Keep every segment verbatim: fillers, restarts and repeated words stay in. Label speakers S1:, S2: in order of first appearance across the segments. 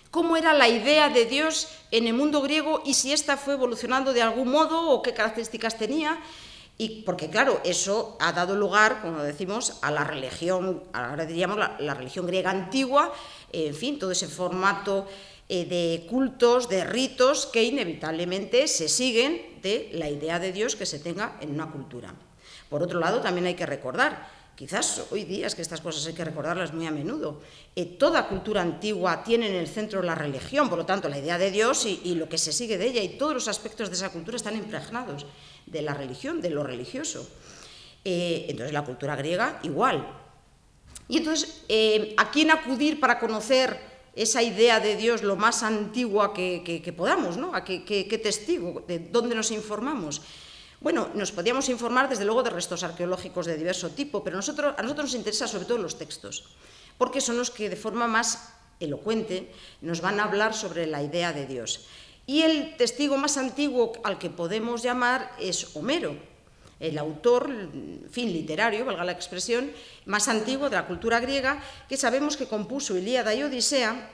S1: cómo era la idea de Dios en el mundo griego y si ésta fue evolucionando de algún modo o qué características tenía. Y porque, claro, eso ha dado lugar, como decimos, a la religión, ahora diríamos la, la religión griega antigua, en fin, todo ese formato eh, de cultos, de ritos que inevitablemente se siguen de la idea de Dios que se tenga en una cultura. Por otro lado, también hay que recordar, quizás hoy día es que estas cosas hay que recordarlas muy a menudo, eh, toda cultura antigua tiene en el centro la religión, por lo tanto, la idea de Dios y, y lo que se sigue de ella, y todos los aspectos de esa cultura están impregnados de la religión, de lo religioso. Eh, entonces, la cultura griega, igual. Y entonces, eh, ¿a quién acudir para conocer esa idea de Dios lo más antigua que, que, que podamos, ¿no? ¿A qué, qué, qué testigo? ¿De dónde nos informamos? Bueno, nos podíamos informar, desde luego, de restos arqueológicos de diverso tipo, pero nosotros, a nosotros nos interesa sobre todo los textos, porque son los que de forma más elocuente nos van a hablar sobre la idea de Dios. Y el testigo más antiguo al que podemos llamar es Homero, el autor, en fin, literario, valga la expresión, más antiguo de la cultura griega, que sabemos que compuso Ilíada y Odisea.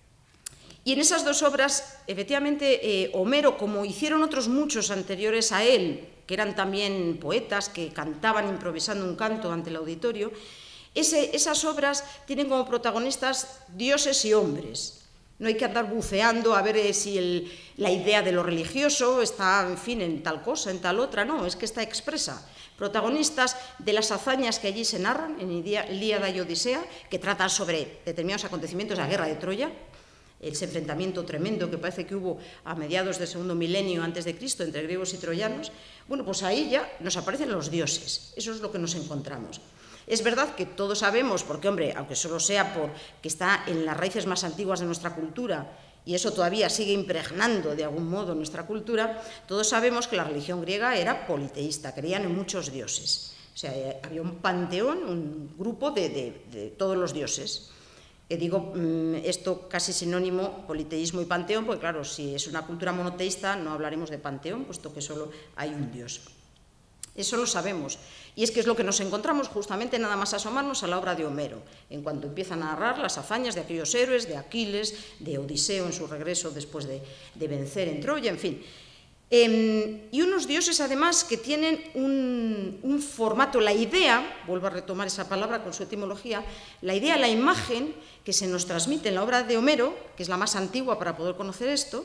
S1: Y en esas dos obras, efectivamente, eh, Homero, como hicieron otros muchos anteriores a él, que eran también poetas, que cantaban improvisando un canto ante el auditorio, ese, esas obras tienen como protagonistas dioses y hombres. No hay que andar buceando a ver eh, si el, la idea de lo religioso está, en fin, en tal cosa, en tal otra, no, es que está expresa. Protagonistas de las hazañas que allí se narran en Ilíada y Odisea, que tratan sobre determinados acontecimientos de la guerra de Troya, ese enfrentamiento tremendo que parece que hubo a mediados del segundo milenio antes de Cristo entre griegos y troyanos. Bueno, pues ahí ya nos aparecen los dioses, eso es lo que nos encontramos. Es verdad que todos sabemos, porque, hombre, aunque solo sea porque está en las raíces más antiguas de nuestra cultura, y eso todavía sigue impregnando de algún modo nuestra cultura, todos sabemos que la religión griega era politeísta, creían en muchos dioses. O sea, había un panteón, un grupo de, de, de todos los dioses. Eh, digo esto casi sinónimo, politeísmo y panteón, porque, claro, si es una cultura monoteísta no hablaremos de panteón, puesto que solo hay un dios. Eso lo sabemos, y es que es lo que nos encontramos justamente nada más asomarnos a la obra de Homero, en cuanto empiezan a narrar las hazañas de aquellos héroes, de Aquiles, de Odiseo en su regreso después de, de vencer en Troya, en fin. Eh, y unos dioses además que tienen un, un formato, la idea, vuelvo a retomar esa palabra con su etimología, la idea, la imagen que se nos transmite en la obra de Homero, que es la más antigua para poder conocer esto,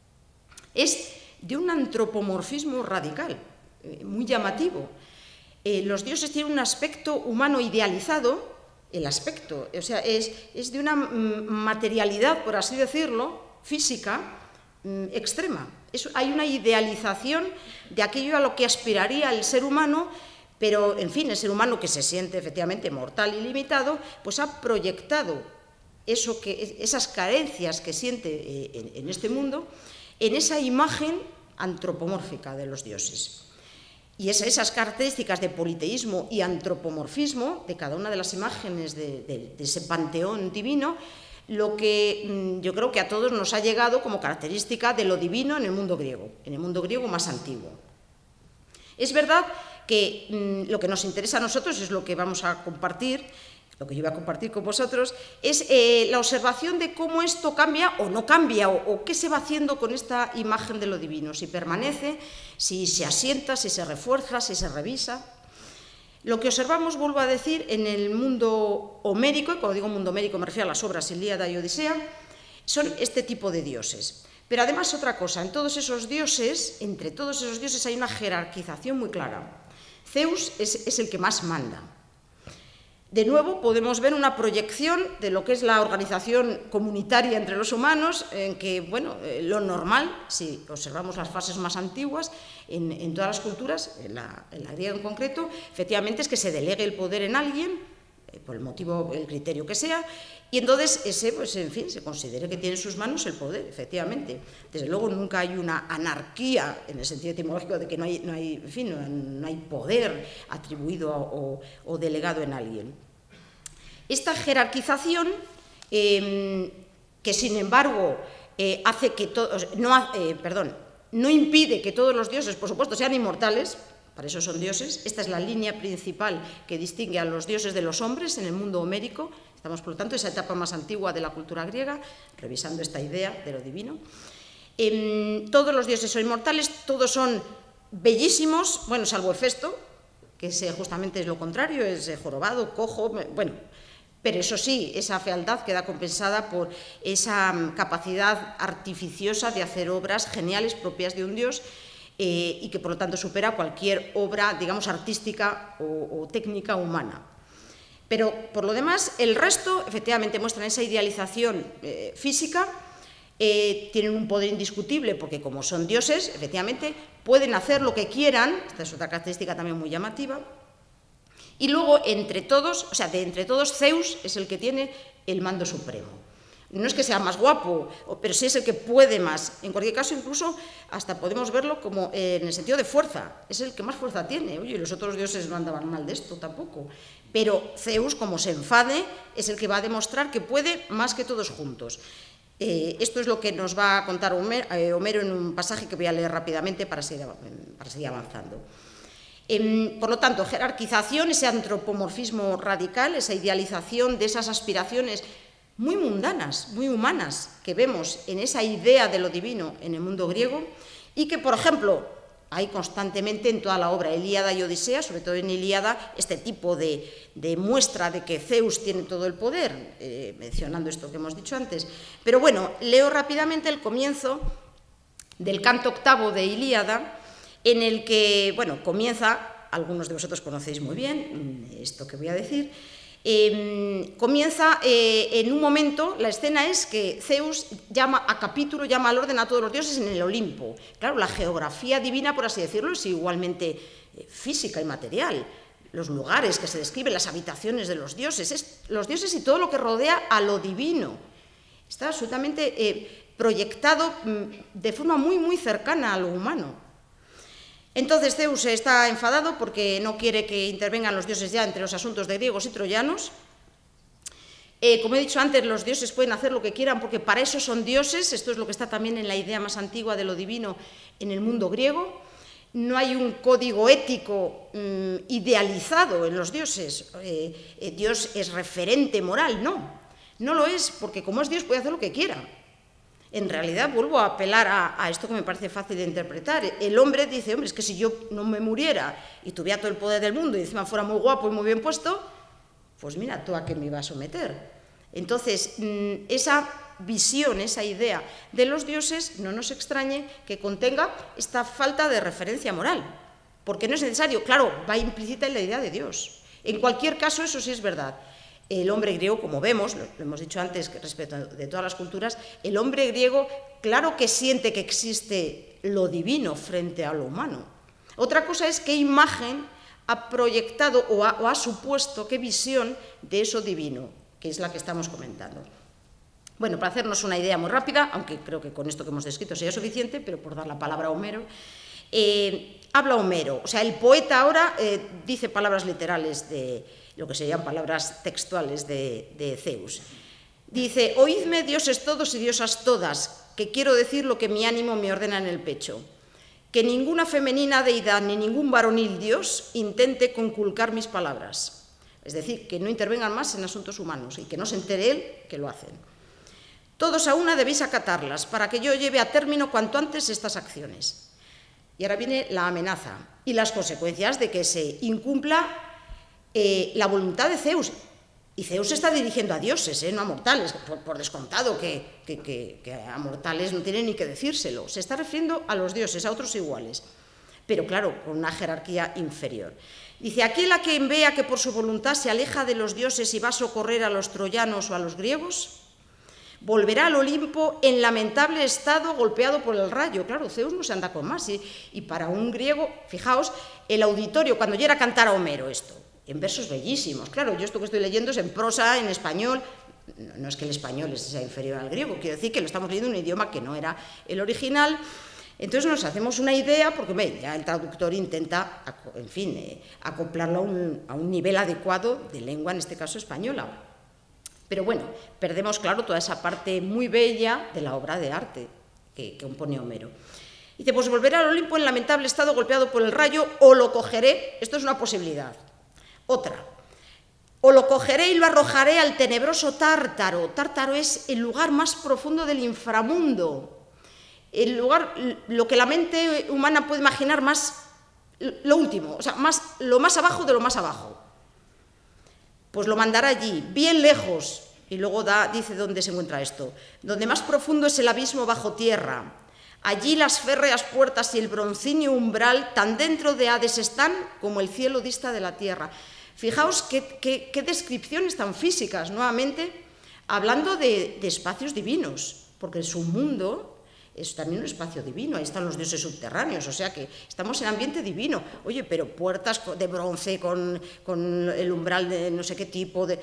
S1: es de un antropomorfismo radical, muy llamativo. Eh, los dioses tienen un aspecto humano idealizado, el aspecto, o sea, es, es de una materialidad, por así decirlo, física, mm, extrema. Es, hay una idealización de aquello a lo que aspiraría el ser humano, pero, en fin, el ser humano que se siente efectivamente mortal y limitado, pues ha proyectado eso que, esas carencias que siente eh, en, en este mundo, en esa imagen antropomórfica de los dioses. Y es esas características de politeísmo y antropomorfismo de cada una de las imágenes de, de, de ese panteón divino, lo que mmm, yo creo que a todos nos ha llegado como característica de lo divino en el mundo griego, en el mundo griego más antiguo. Es verdad que mmm, lo que nos interesa a nosotros es lo que vamos a compartir, lo que yo voy a compartir con vosotros, es eh, la observación de cómo esto cambia o no cambia, o, o qué se va haciendo con esta imagen de lo divino, si permanece, si se asienta, si se refuerza, si se revisa. Lo que observamos, vuelvo a decir, en el mundo homérico, y cuando digo mundo homérico me refiero a las obras Ilíada y Odisea, son este tipo de dioses. Pero además otra cosa, en todos esos dioses, entre todos esos dioses hay una jerarquización muy clara. Zeus es, es el que más manda. De nuevo, podemos ver una proyección de lo que es la organización comunitaria entre los humanos, en que, bueno, eh, lo normal, si observamos las fases más antiguas, en, en todas las culturas, en la, en la griega en concreto, efectivamente es que se delegue el poder en alguien, eh, por el motivo, el criterio que sea, y entonces ese, pues, en fin, se considere que tiene en sus manos el poder, efectivamente. Desde luego nunca hay una anarquía, en el sentido etimológico de que no hay, no hay, en fin, no, no hay poder atribuido o, o delegado en alguien. Esta jerarquización, eh, que sin embargo eh, hace que todos, no, eh, perdón, no impide que todos los dioses, por supuesto, sean inmortales, para eso son dioses. Esta es la línea principal que distingue a los dioses de los hombres en el mundo homérico. Estamos, por lo tanto, en esa etapa más antigua de la cultura griega, revisando esta idea de lo divino. Eh, todos los dioses son inmortales, todos son bellísimos, bueno, salvo Hefesto, que es, justamente es lo contrario, es jorobado, cojo, bueno, pero eso sí, esa fealdad queda compensada por esa capacidad artificiosa de hacer obras geniales propias de un dios, eh, y que por lo tanto supera cualquier obra, digamos, artística o, o técnica humana. Pero por lo demás, el resto efectivamente muestran esa idealización eh, física, eh, tienen un poder indiscutible porque como son dioses, efectivamente, pueden hacer lo que quieran, esta es otra característica también muy llamativa. Y luego, entre todos, o sea, de entre todos, Zeus es el que tiene el mando supremo. No es que sea más guapo, pero sí es el que puede más. En cualquier caso, incluso, hasta podemos verlo como eh, en el sentido de fuerza. Es el que más fuerza tiene. Oye, los otros dioses no andaban mal de esto tampoco. Pero Zeus, como se enfade, es el que va a demostrar que puede más que todos juntos. Eh, esto es lo que nos va a contar Homero, eh, Homero en un pasaje que voy a leer rápidamente para seguir, para seguir avanzando. Eh, por lo tanto, jerarquización, ese antropomorfismo radical, esa idealización de esas aspiraciones muy mundanas, muy humanas, que vemos en esa idea de lo divino en el mundo griego, y que, por ejemplo, hay constantemente en toda la obra Ilíada y Odisea, sobre todo en Ilíada, este tipo de, de muestra de que Zeus tiene todo el poder, eh, mencionando esto que hemos dicho antes. Pero bueno, leo rápidamente el comienzo del canto octavo de Ilíada, en el que, bueno, comienza, algunos de vosotros conocéis muy bien esto que voy a decir, eh, comienza eh, en un momento, la escena es que Zeus llama a capítulo, llama al orden a todos los dioses en el Olimpo. Claro, la geografía divina, por así decirlo, es igualmente eh, física y material. Los lugares que se describen, las habitaciones de los dioses, es, los dioses y todo lo que rodea a lo divino. Está absolutamente eh, proyectado mm, de forma muy, muy cercana a lo humano. Entonces Zeus está enfadado porque no quiere que intervengan los dioses ya entre los asuntos de griegos y troyanos. Eh, como he dicho antes, los dioses pueden hacer lo que quieran porque para eso son dioses. Esto es lo que está también en la idea más antigua de lo divino en el mundo griego. No hay un código ético mmm, idealizado en los dioses. Eh, eh, Dios es referente moral, no. No lo es porque como es Dios puede hacer lo que quiera. En realidad, vuelvo a apelar a, a esto que me parece fácil de interpretar. El hombre dice, hombre, es que si yo no me muriera y tuviera todo el poder del mundo y encima fuera muy guapo y muy bien puesto, pues mira, ¿tú a qué me iba a someter? Entonces, esa visión, esa idea de los dioses, no nos extrañe que contenga esta falta de referencia moral, porque no es necesario, claro, va implícita en la idea de Dios. En cualquier caso, eso sí es verdad. El hombre griego, como vemos, lo hemos dicho antes respecto de todas las culturas, el hombre griego, claro que siente que existe lo divino frente a lo humano. Otra cosa es qué imagen ha proyectado o ha, o ha supuesto, qué visión de eso divino, que es la que estamos comentando. Bueno, para hacernos una idea muy rápida, aunque creo que con esto que hemos descrito sería suficiente, pero por dar la palabra a Homero, eh, habla Homero, o sea, el poeta ahora eh, dice palabras literales de lo que serían palabras textuales de, de Zeus. Dice, oídme dioses todos y diosas todas, que quiero decir lo que mi ánimo me ordena en el pecho, que ninguna femenina deidad ni ningún varonil dios intente conculcar mis palabras, es decir, que no intervengan más en asuntos humanos y que no se entere él que lo hacen. Todos a una debéis acatarlas para que yo lleve a término cuanto antes estas acciones. Y ahora viene la amenaza y las consecuencias de que se incumpla Eh, la voluntad de Zeus, y Zeus se está dirigiendo a dioses, eh, no a mortales, por, por descontado que, que, que, que a mortales no tienen ni que decírselo, se está refiriendo a los dioses, a otros iguales, pero claro, con una jerarquía inferior. Dice, aquel a quien vea que por su voluntad se aleja de los dioses y va a socorrer a los troyanos o a los griegos, volverá al Olimpo en lamentable estado golpeado por el rayo. Claro, Zeus no se anda con más, y, y para un griego, fijaos, el auditorio, cuando llega a cantar a Homero esto, en versos bellísimos. Claro, yo esto que estoy leyendo es en prosa, en español. No, no es que el español sea inferior al griego, quiero decir que lo estamos leyendo en un idioma que no era el original. Entonces nos hacemos una idea, porque ve, ya el traductor intenta, en fin, eh, acoplarlo a un, a un nivel adecuado de lengua, en este caso española. Pero bueno, perdemos, claro, toda esa parte muy bella de la obra de arte que, que compone Homero. Dice, pues volveré al Olimpo en lamentable estado golpeado por el rayo, o lo cogeré, esto es una posibilidad. Otra, o lo cogeré y lo arrojaré al tenebroso Tártaro. Tártaro es el lugar más profundo del inframundo, el lugar, lo que la mente humana puede imaginar más, lo último, o sea, más, lo más abajo de lo más abajo. Pues lo mandará allí, bien lejos, y luego da, dice dónde se encuentra esto, donde más profundo es el abismo bajo tierra. Allí las férreas puertas y el broncíneo umbral tan dentro de Hades están como el cielo dista de la tierra. Fijaos qué, qué, qué descripciones tan físicas, nuevamente, hablando de, de espacios divinos, porque su mundo es también un espacio divino, ahí están los dioses subterráneos, o sea que estamos en ambiente divino. Oye, pero puertas de bronce con, con el umbral de no sé qué tipo de...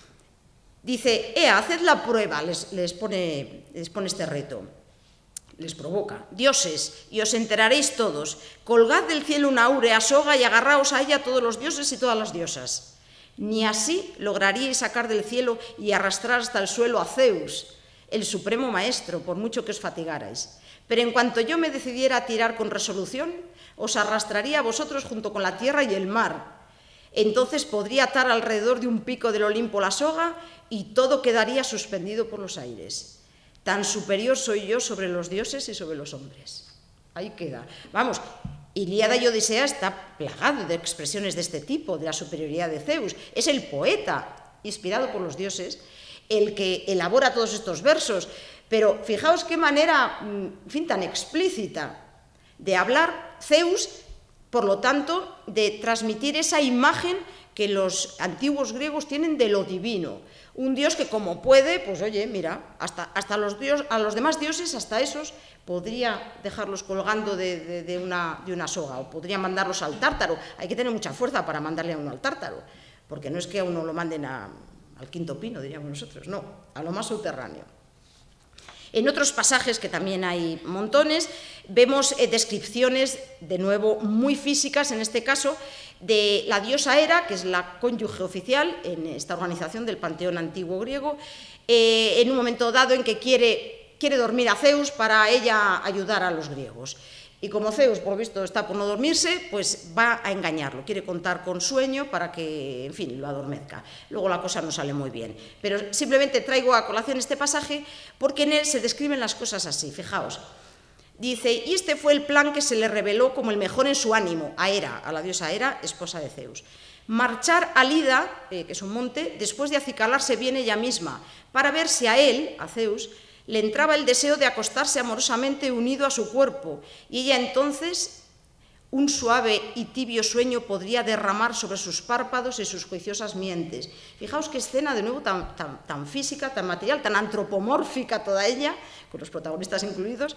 S1: Dice, ea, haced la prueba, les, les, pone, les pone este reto. Les provoca. Dioses, y os enteraréis todos, colgad del cielo una áurea soga y agarraos a ella todos los dioses y todas las diosas. Ni así lograríais sacar del cielo y arrastrar hasta el suelo a Zeus, el supremo maestro, por mucho que os fatigarais. Pero en cuanto yo me decidiera a tirar con resolución, os arrastraría a vosotros junto con la tierra y el mar. Entonces podría atar alrededor de un pico del Olimpo la soga y todo quedaría suspendido por los aires. Tan superior soy yo sobre los dioses y sobre los hombres. Ahí queda. Vamos, Ilíada y Odisea está plagado de expresiones de este tipo, de la superioridad de Zeus. Es el poeta, inspirado por los dioses, el que elabora todos estos versos. Pero fijaos qué manera, en fin, tan explícita de hablar Zeus, por lo tanto, de transmitir esa imagen que los antiguos griegos tienen de lo divino. Un dios que como puede, pues oye, mira, hasta, hasta los dios, a los demás dioses, hasta esos, podría dejarlos colgando de, de, de, una, de una soga, o podría mandarlos al Tártaro. Hay que tener mucha fuerza para mandarle a uno al Tártaro, porque no es que a uno lo manden a, al quinto pino, diríamos nosotros, no, a lo más subterráneo. En otros pasajes, que también hay montones, vemos eh, descripciones, de nuevo, muy físicas, en este caso, de la diosa Hera, que es la cónyuge oficial en esta organización del panteón antiguo griego, eh, en un momento dado en que quiere, quiere dormir a Zeus para ella ayudar a los griegos. Y como Zeus, por lo visto, está por no dormirse, pues va a engañarlo, quiere contar con sueño para que, en fin, lo adormezca. Luego la cosa no sale muy bien. Pero simplemente traigo a colación este pasaje porque en él se describen las cosas así, fijaos. Dice, y este fue el plan que se le reveló como el mejor en su ánimo, a Hera, a la diosa Hera, esposa de Zeus. Marchar a Lida, eh, que es un monte, después de acicalarse bien ella misma, para ver si a él, a Zeus, le entraba el deseo de acostarse amorosamente unido a su cuerpo, y ella entonces un suave y tibio sueño podría derramar sobre sus párpados y sus juiciosas mientes. Fijaos qué escena, de nuevo, tan, tan, tan física, tan material, tan antropomórfica toda ella, con los protagonistas incluidos,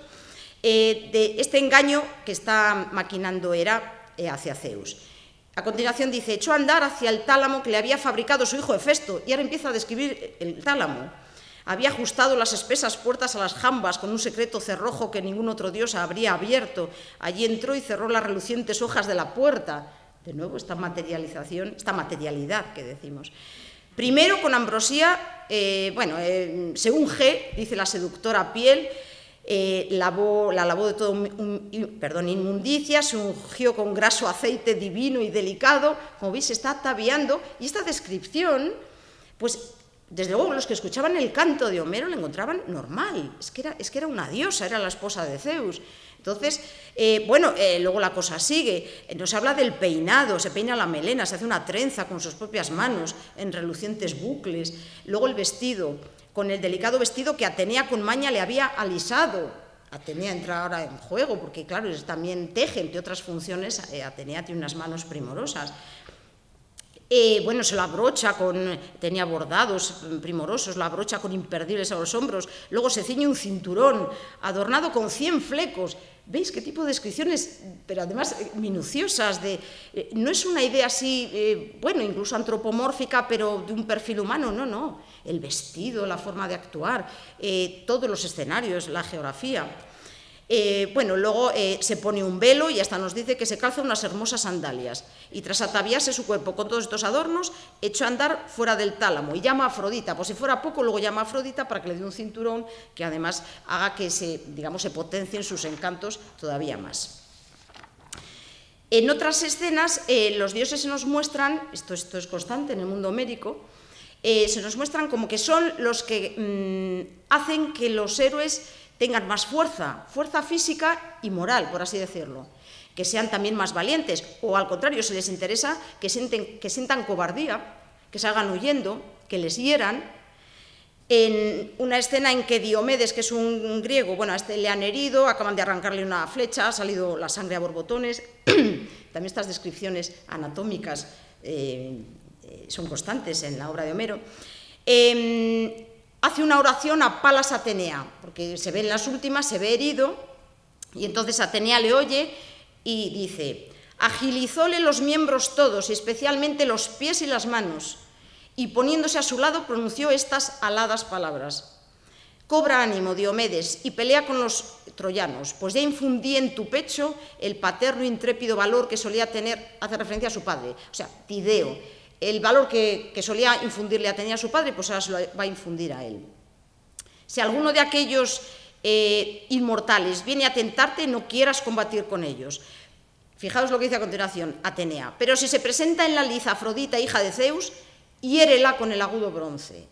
S1: eh, de este engaño que está maquinando Hera eh, hacia Zeus. A continuación dice, echó a andar hacia el tálamo que le había fabricado su hijo Hefesto, y ahora empieza a describir el tálamo. Había ajustado las espesas puertas a las jambas con un secreto cerrojo que ningún otro dios habría abierto. Allí entró y cerró las relucientes hojas de la puerta. De nuevo, esta materialización, esta materialidad que decimos. Primero, con ambrosía, eh, bueno, eh, se unge, dice la seductora piel, eh, lavó, la lavó de todo un, un, perdón, inmundicia, se ungió con graso aceite divino y delicado. Como veis, se está ataviando, y esta descripción, pues, desde luego los que escuchaban el canto de Homero lo encontraban normal, es que era, es que era una diosa, era la esposa de Zeus. Entonces, eh, bueno, eh, luego la cosa sigue, nos habla del peinado, se peina la melena, se hace una trenza con sus propias manos en relucientes bucles, luego el vestido, con el delicado vestido que Atenea con maña le había alisado. Atenea entra ahora en juego, porque claro, también teje, entre otras funciones, eh, Atenea tiene unas manos primorosas. Eh, bueno, se la abrocha con, tenía bordados primorosos, la abrocha con imperdibles a los hombros, luego se ciñe un cinturón adornado con cien flecos. ¿Veis qué tipo de descripciones? Pero además minuciosas, de, eh, no es una idea así, eh, bueno, incluso antropomórfica, pero de un perfil humano, no, no. El vestido, la forma de actuar, eh, todos los escenarios, la geografía. Eh, bueno, luego eh, se pone un velo y hasta nos dice que se calza unas hermosas sandalias. Y tras ataviarse su cuerpo con todos estos adornos, echó a andar fuera del tálamo y llama a Afrodita. Por si fuera poco, luego llama a Afrodita para que le dé un cinturón que además haga que se, digamos, se potencien sus encantos todavía más. En otras escenas, eh, los dioses se nos muestran, esto, esto es constante en el mundo homérico, eh, se nos muestran como que son los que mmm, hacen que los héroes tengan más fuerza, fuerza física y moral, por así decirlo, que sean también más valientes, o al contrario, si les interesa, que, sienten, que sientan cobardía, que salgan huyendo, que les hieran. En una escena en que Diomedes, que es un griego, bueno, a este le han herido, acaban de arrancarle una flecha, ha salido la sangre a borbotones, también estas descripciones anatómicas eh, eh, son constantes en la obra de Homero. Eh, hace una oración a Palas Atenea, porque se ve en las últimas, se ve herido, y entonces Atenea le oye y dice: agilizóle los miembros todos, y especialmente los pies y las manos, y poniéndose a su lado pronunció estas aladas palabras: cobra ánimo, Diomedes, y pelea con los troyanos, pues ya infundí en tu pecho el paterno intrépido valor que solía tener, hace referencia a su padre, o sea, Tideo, el valor que, que solía infundirle a Atenea a su padre, pues ahora se lo va a infundir a él. Si alguno de aquellos eh, inmortales viene a tentarte, no quieras combatir con ellos. Fijaos lo que dice a continuación Atenea: pero si se presenta en la lid Afrodita, hija de Zeus, hiérela con el agudo bronce.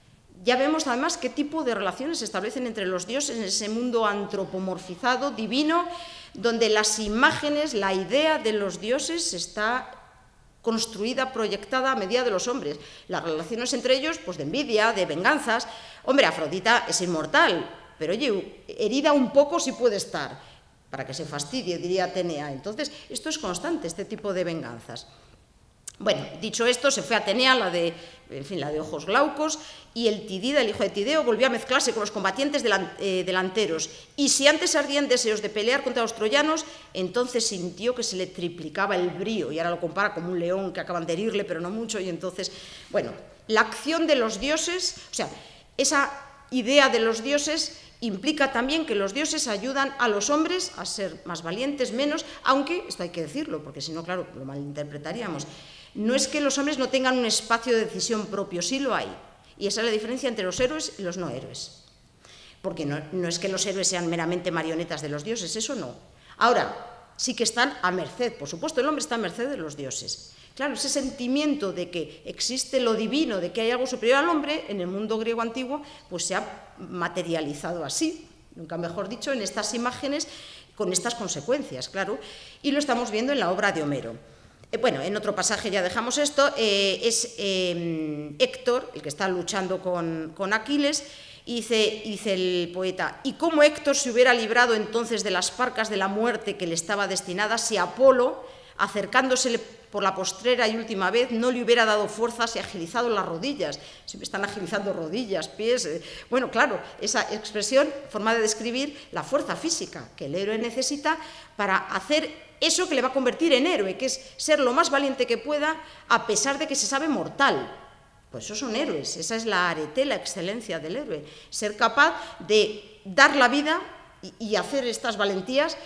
S1: Ya vemos además qué tipo de relaciones se establecen entre los dioses en ese mundo antropomorfizado, divino, donde las imágenes, la idea de los dioses está construida, proyectada a medida de los hombres. Las relaciones entre ellos, pues de envidia, de venganzas. Hombre, Afrodita es inmortal, pero oye, herida un poco sí puede estar, para que se fastidie, diría Atenea. Entonces, esto es constante, este tipo de venganzas. Bueno, dicho esto, se fue a Atenea, la de, en fin, la de ojos glaucos, y el Tidida, el hijo de Tideo, volvió a mezclarse con los combatientes delan, eh, delanteros. Y si antes ardían deseos de pelear contra los troyanos, entonces sintió que se le triplicaba el brío, y ahora lo compara como un león que acaban de herirle, pero no mucho, y entonces, bueno, la acción de los dioses, o sea, esa idea de los dioses implica también que los dioses ayudan a los hombres a ser más valientes, menos, aunque, esto hay que decirlo, porque si no, claro, lo malinterpretaríamos. No es que los hombres no tengan un espacio de decisión propio, sí lo hay. Y esa es la diferencia entre los héroes y los no héroes. Porque no, no es que los héroes sean meramente marionetas de los dioses, eso no. Ahora, sí que están a merced, por supuesto, el hombre está a merced de los dioses. Claro, ese sentimiento de que existe lo divino, de que hay algo superior al hombre, en el mundo griego antiguo, pues se ha materializado así, nunca mejor dicho, en estas imágenes, con estas consecuencias, claro, y lo estamos viendo en la obra de Homero. Eh, bueno, en otro pasaje ya dejamos esto, eh, es eh, Héctor, el que está luchando con, con Aquiles, y dice, dice el poeta: y cómo Héctor se hubiera librado entonces de las parcas de la muerte que le estaba destinada si Apolo, acercándosele por la postrera y última vez, no le hubiera dado fuerzas y agilizado las rodillas. Siempre están agilizando rodillas, pies. Eh. Bueno, claro, esa expresión, forma de describir la fuerza física que el héroe necesita para hacer eso que le va a convertir en héroe, que es ser lo más valiente que pueda, a pesar de que se sabe mortal. Pues esos son héroes, esa es la arete, la excelencia del héroe. Ser capaz de dar la vida y, y hacer estas valentías,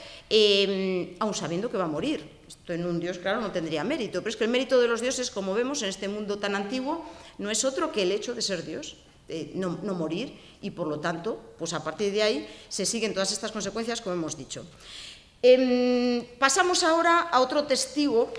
S1: eh, aun sabiendo que va a morir. Esto en un dios, claro, no tendría mérito, pero es que el mérito de los dioses, como vemos en este mundo tan antiguo, no es otro que el hecho de ser dios, de no, no morir, y por lo tanto, pues a partir de ahí se siguen todas estas consecuencias, como hemos dicho. Eh, pasamos ahora a otro testigo,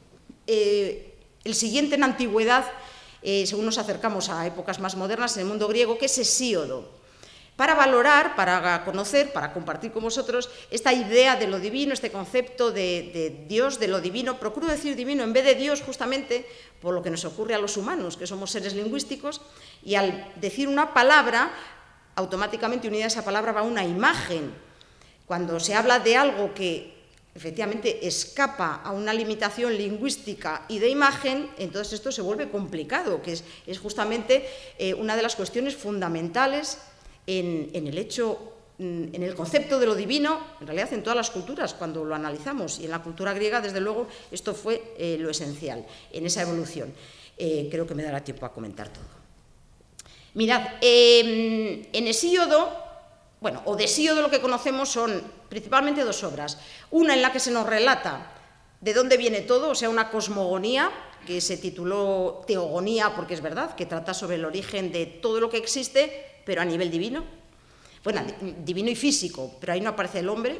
S1: eh, el siguiente en antigüedad, eh, según nos acercamos a épocas más modernas en el mundo griego, que es Hesíodo. Para valorar, para conocer, para compartir con vosotros esta idea de lo divino, este concepto de, de Dios, de lo divino. Procuro decir divino en vez de Dios justamente por lo que nos ocurre a los humanos, que somos seres lingüísticos, y al decir una palabra, automáticamente unida a esa palabra va una imagen. Cuando se habla de algo que efectivamente escapa a una limitación lingüística y de imagen, entonces esto se vuelve complicado, que es, es justamente eh, una de las cuestiones fundamentales En, en el hecho, en el concepto de lo divino, en realidad en todas las culturas, cuando lo analizamos, y en la cultura griega, desde luego, esto fue eh, lo esencial en esa evolución. Eh, creo que me dará tiempo a comentar todo. Mirad, eh, en Hesíodo, bueno, o de Hesíodo lo que conocemos son principalmente dos obras. Una en la que se nos relata de dónde viene todo, o sea, una cosmogonía, que se tituló Teogonía, porque es verdad, que trata sobre el origen de todo lo que existe, pero a nivel divino. Bueno, divino y físico, pero ahí no aparece el hombre.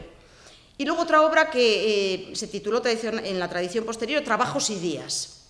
S1: Y luego otra obra que eh, se tituló en la tradición posterior, Trabajos y días.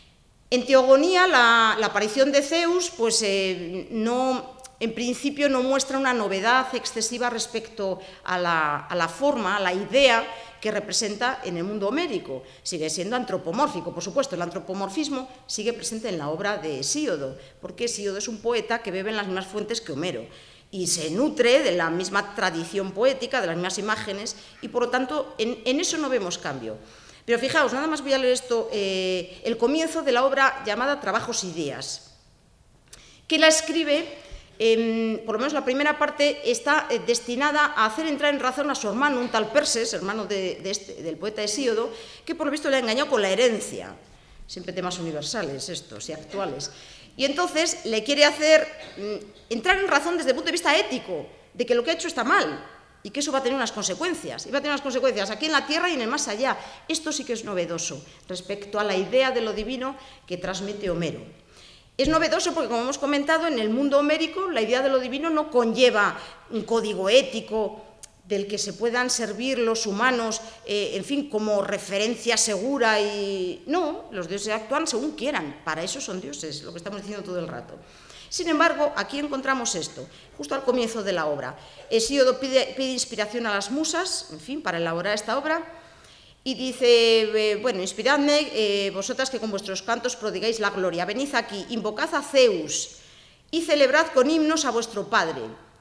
S1: En Teogonía, la, la aparición de Zeus, pues eh, no, en principio no muestra una novedad excesiva respecto a la, a la forma, a la idea que representa en el mundo homérico. Sigue siendo antropomórfico, por supuesto. El antropomorfismo sigue presente en la obra de Hesíodo, porque Hesíodo es un poeta que bebe en las mismas fuentes que Homero y se nutre de la misma tradición poética, de las mismas imágenes, y por lo tanto en, en eso no vemos cambio. Pero fijaos, nada más voy a leer esto, eh, el comienzo de la obra llamada Trabajos y días, que la escribe... Eh, por lo menos la primera parte está eh, destinada a hacer entrar en razón a su hermano, un tal Perses, hermano de, de este, del poeta Hesíodo, que por lo visto le ha engañado con la herencia. Siempre temas universales estos y actuales. Y entonces le quiere hacer mm, entrar en razón desde el punto de vista ético, de que lo que ha hecho está mal y que eso va a tener unas consecuencias. Y va a tener unas consecuencias aquí en la tierra y en el más allá. Esto sí que es novedoso respecto a la idea de lo divino que transmite Homero. Es novedoso porque, como hemos comentado, en el mundo homérico la idea de lo divino no conlleva un código ético del que se puedan servir los humanos, eh, en fin, como referencia segura y... No, los dioses actúan según quieran, para eso son dioses, lo que estamos diciendo todo el rato. Sin embargo, aquí encontramos esto, justo al comienzo de la obra. Hesíodo pide, pide inspiración a las musas, en fin, para elaborar esta obra, y dice, eh, bueno, inspiradme, eh, vosotras que con vuestros cantos prodigáis la gloria. Venid aquí, invocad a Zeus y celebrad con himnos a vuestro Padre.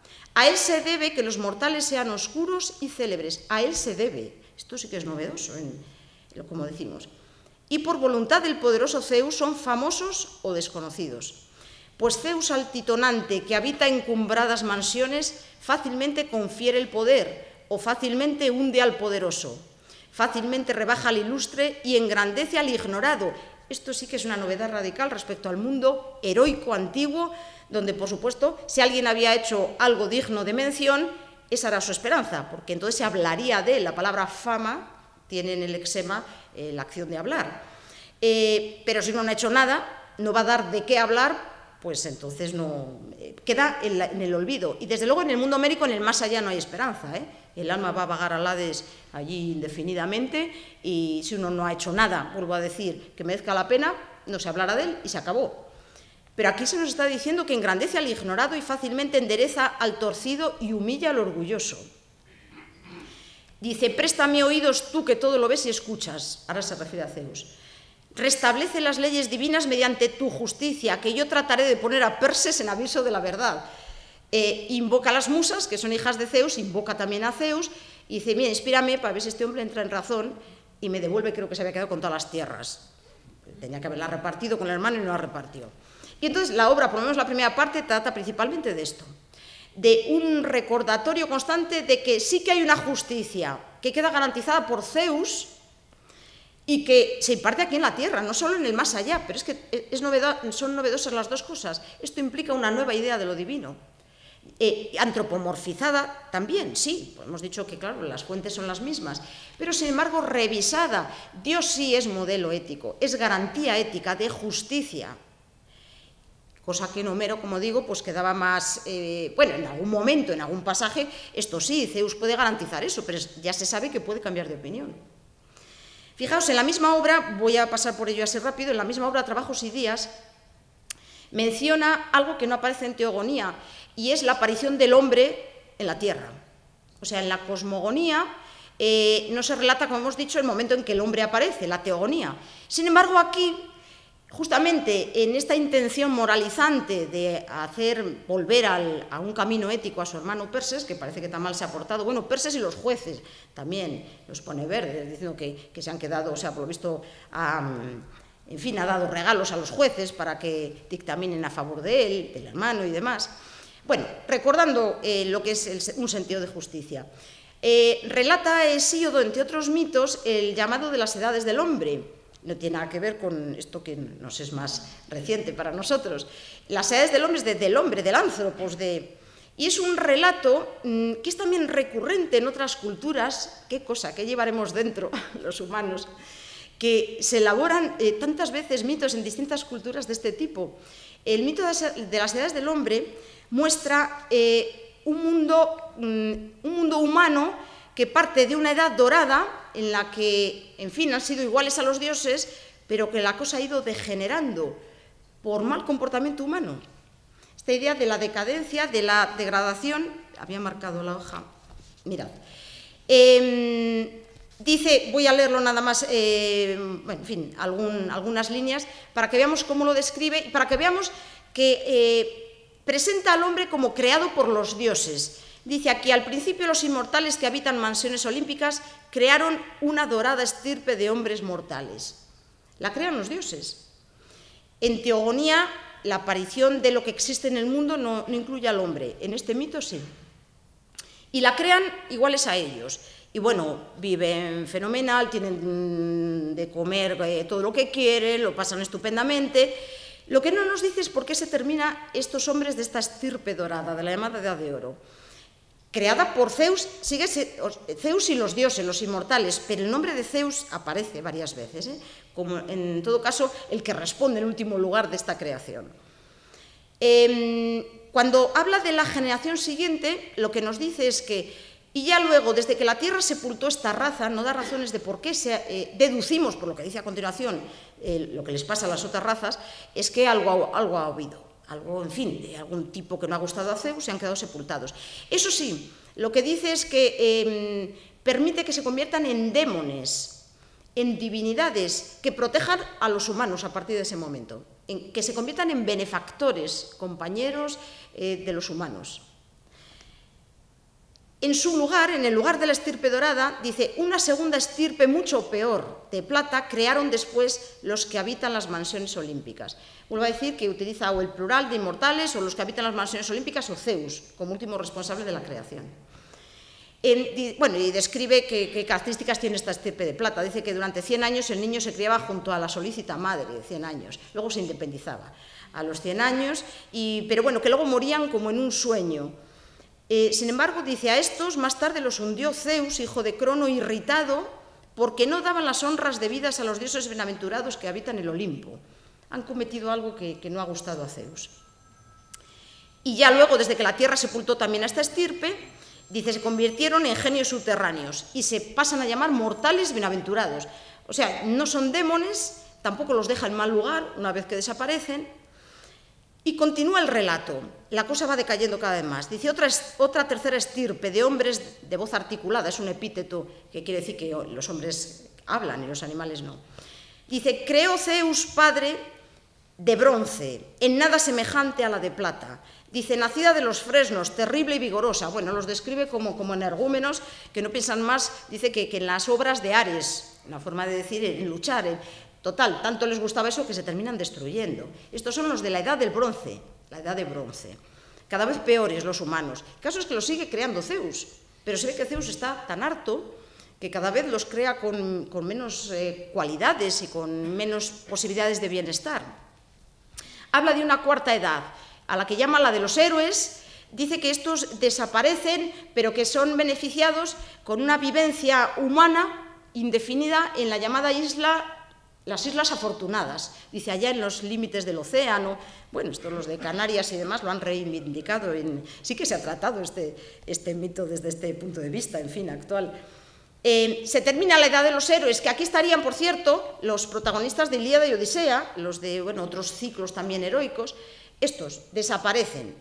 S1: A él se debe que los mortales sean oscuros y célebres. A él se debe. Esto sí que es novedoso, en, en, como decimos. Y por voluntad del poderoso Zeus son famosos o desconocidos. Pues Zeus altitonante, que habita encumbradas mansiones, fácilmente confiere el poder o fácilmente hunde al poderoso. Fácilmente rebaja al ilustre y engrandece al ignorado. Esto sí que es una novedad radical respecto al mundo heroico antiguo, donde, por supuesto, si alguien había hecho algo digno de mención, esa era su esperanza, porque entonces se hablaría de él. La palabra fama tiene en el lexema eh, la acción de hablar. Eh, pero si no, no ha hecho nada, no va a dar de qué hablar, pues entonces no eh, queda en, la, en el olvido. Y desde luego en el mundo homérico, en el más allá, no hay esperanza, ¿eh? El alma va a vagar al Hades allí indefinidamente y si uno no ha hecho nada, vuelvo a decir, que merezca la pena, no se hablará de él y se acabó. Pero aquí se nos está diciendo que engrandece al ignorado y fácilmente endereza al torcido y humilla al orgulloso. Dice, préstame oídos tú que todo lo ves y escuchas. Ahora se refiere a Zeus. Restablece las leyes divinas mediante tu justicia, que yo trataré de poner a Perses en aviso de la verdad. Eh, invoca a las musas, que son hijas de Zeus, invoca también a Zeus, y dice, mira, inspírame para ver si este hombre entra en razón y me devuelve, creo que se había quedado con todas las tierras. Tenía que haberla repartido con el hermano y no la repartió. Y entonces la obra, por lo menos la primera parte, trata principalmente de esto, de un recordatorio constante de que sí que hay una justicia que queda garantizada por Zeus y que se imparte aquí en la tierra, no solo en el más allá, pero es que es novedad, son novedosas las dos cosas. Esto implica una nueva idea de lo divino. Eh, antropomorfizada también, sí, hemos dicho que claro, las fuentes son las mismas, pero sin embargo revisada. Dios sí es modelo ético, es garantía ética de justicia, cosa que en Homero, como digo, pues quedaba más, eh, bueno, en algún momento, en algún pasaje, esto sí, Zeus puede garantizar eso, pero ya se sabe que puede cambiar de opinión. Fijaos, en la misma obra, voy a pasar por ello así rápido, en la misma obra Trabajos y días, menciona algo que no aparece en Teogonía, y es la aparición del hombre en la tierra. O sea, en la cosmogonía eh, no se relata, como hemos dicho, el momento en que el hombre aparece, la teogonía. Sin embargo, aquí, justamente en esta intención moralizante de hacer volver al, a un camino ético a su hermano Perses, que parece que tan mal se ha portado, bueno, Perses y los jueces también los pone verdes, diciendo que, que se han quedado, o sea, por lo visto, um, en fin, ha dado regalos a los jueces para que dictaminen a favor de él, del hermano y demás. Bueno, recordando eh, lo que es el, un sentido de justicia. Eh, relata Hesíodo, entre otros mitos, el llamado de las edades del hombre. No tiene nada que ver con esto que nos es más reciente para nosotros. Las edades del hombre es de, del hombre, del anthropos, de... Y es un relato mmm, que es también recurrente en otras culturas, qué cosa, que llevaremos dentro los humanos, que se elaboran eh, tantas veces mitos en distintas culturas de este tipo. El mito de las edades del hombre muestra eh, un, mundo, mmm, un mundo humano que parte de una edad dorada en la que, en fin, han sido iguales a los dioses, pero que la cosa ha ido degenerando por mal comportamiento humano. Esta idea de la decadencia, de la degradación, había marcado la hoja, mirad. Eh, dice, voy a leerlo nada más, eh, bueno, en fin, algún, algunas líneas, para que veamos cómo lo describe y para que veamos que eh, presenta al hombre como creado por los dioses. Dice aquí, al principio los inmortales que habitan mansiones olímpicas crearon una dorada estirpe de hombres mortales. La crean los dioses. En teogonía, la aparición de lo que existe en el mundo no, no incluye al hombre. En este mito sí. Y la crean iguales a ellos. Y bueno, viven fenomenal, tienen de comer eh, todo lo que quieren, lo pasan estupendamente. Lo que no nos dice es por qué se terminan estos hombres de esta estirpe dorada, de la llamada Edad de Oro. Creada por Zeus, sigue Zeus y los dioses, los inmortales, pero el nombre de Zeus aparece varias veces, ¿eh? Como en todo caso el que responde en último lugar de esta creación. Eh, cuando habla de la generación siguiente, lo que nos dice es que, y ya luego, desde que la tierra sepultó esta raza, no da razones de por qué se, eh, deducimos, por lo que dice a continuación, eh, lo que les pasa a las otras razas, es que algo, algo ha habido. Algo, en fin, de algún tipo que no ha gustado a Zeus, se han quedado sepultados. Eso sí, lo que dice es que eh, permite que se conviertan en démones, en divinidades, que protejan a los humanos a partir de ese momento, en, que se conviertan en benefactores, compañeros eh, de los humanos. En su lugar, en el lugar de la estirpe dorada, dice, una segunda estirpe mucho peor, de plata, crearon después los que habitan las mansiones olímpicas. Vuelvo a decir que utiliza o el plural de inmortales, o los que habitan las mansiones olímpicas, o Zeus, como último responsable de la creación. En, bueno, y describe qué, qué características tiene esta estirpe de plata. Dice que durante cien años el niño se criaba junto a la solícita madre, de cien años. Luego se independizaba a los cien años, y, pero bueno, que luego morían como en un sueño. Eh, sin embargo, dice, a estos más tarde los hundió Zeus, hijo de Crono, irritado, porque no daban las honras debidas a los dioses bienaventurados que habitan el Olimpo. Han cometido algo que, que no ha gustado a Zeus. Y ya luego, desde que la tierra sepultó también a esta estirpe, dice, se convirtieron en genios subterráneos y se pasan a llamar mortales bienaventurados. O sea, no son demones, tampoco los deja en mal lugar una vez que desaparecen. Y continúa el relato, la cosa va decayendo cada vez más. Dice, otra, otra tercera estirpe de hombres de voz articulada, es un epíteto que quiere decir que los hombres hablan y los animales no. Dice, creó Zeus padre de bronce, en nada semejante a la de plata. Dice, nacida de los fresnos, terrible y vigorosa. Bueno, los describe como, como energúmenos que no piensan más, dice que, que en las obras de Ares, una forma de decir, en luchar, en, total, tanto les gustaba eso que se terminan destruyendo. Estos son los de la edad del bronce, la edad de bronce. Cada vez peores los humanos. El caso es que los sigue creando Zeus, pero se ve que Zeus está tan harto que cada vez los crea con, con menos eh, cualidades y con menos posibilidades de bienestar. Habla de una cuarta edad, a la que llama la de los héroes. Dice que estos desaparecen, pero que son beneficiados con una vivencia humana indefinida en la llamada isla, las Islas Afortunadas. Dice, allá en los límites del océano. Bueno, estos los de Canarias y demás lo han reivindicado. En, sí que se ha tratado este, este mito desde este punto de vista, en fin, actual. Eh, se termina la edad de los héroes, que aquí estarían, por cierto, los protagonistas de Ilíada y Odisea, los de bueno, otros ciclos también heroicos. Estos desaparecen.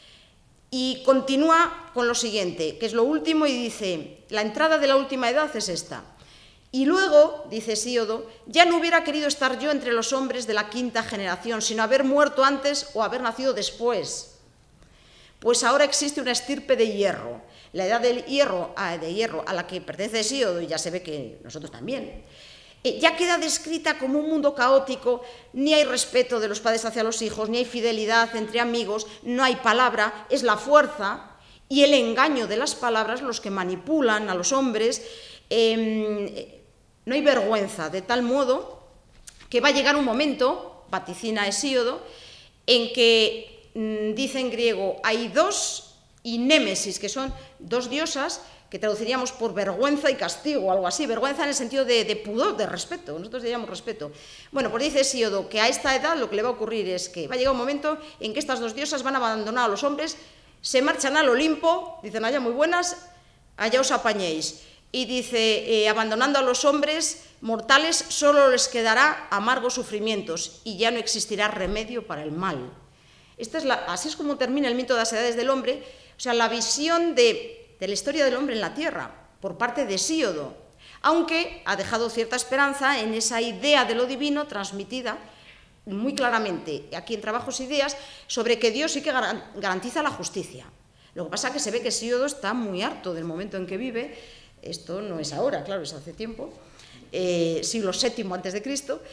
S1: Y continúa con lo siguiente, que es lo último, y dice, la entrada de la última edad es esta. Y luego, dice Hesíodo, ya no hubiera querido estar yo entre los hombres de la quinta generación, sino haber muerto antes o haber nacido después. Pues ahora existe una estirpe de hierro, la edad del hierro, de hierro a la que pertenece Hesíodo, y ya se ve que nosotros también, ya queda descrita como un mundo caótico, ni hay respeto de los padres hacia los hijos, ni hay fidelidad entre amigos, no hay palabra, es la fuerza y el engaño de las palabras los que manipulan a los hombres. Eh, no hay vergüenza, de tal modo que va a llegar un momento, vaticina Hesíodo, en que, mmm, dice en griego, hay dos y Némesis, que son dos diosas que traduciríamos por vergüenza y castigo, algo así, vergüenza en el sentido de, de pudor, de respeto, nosotros diríamos respeto. Bueno, pues dice Hesíodo que a esta edad lo que le va a ocurrir es que va a llegar un momento en que estas dos diosas van a abandonar a los hombres, se marchan al Olimpo, dicen allá muy buenas, allá os apañéis. Y dice, eh, abandonando a los hombres mortales, solo les quedará amargos sufrimientos y ya no existirá remedio para el mal. Esta es la, así es como termina el mito de las edades del hombre, o sea, la visión de, de la historia del hombre en la tierra, por parte de Hesíodo, aunque ha dejado cierta esperanza en esa idea de lo divino transmitida muy claramente aquí en Trabajos e Ideas, sobre que Dios sí que garantiza la justicia. Lo que pasa es que se ve que Hesíodo está muy harto del momento en que vive. Esto no es ahora, claro, es hace tiempo, eh, siglo séptimo antes de Cristo,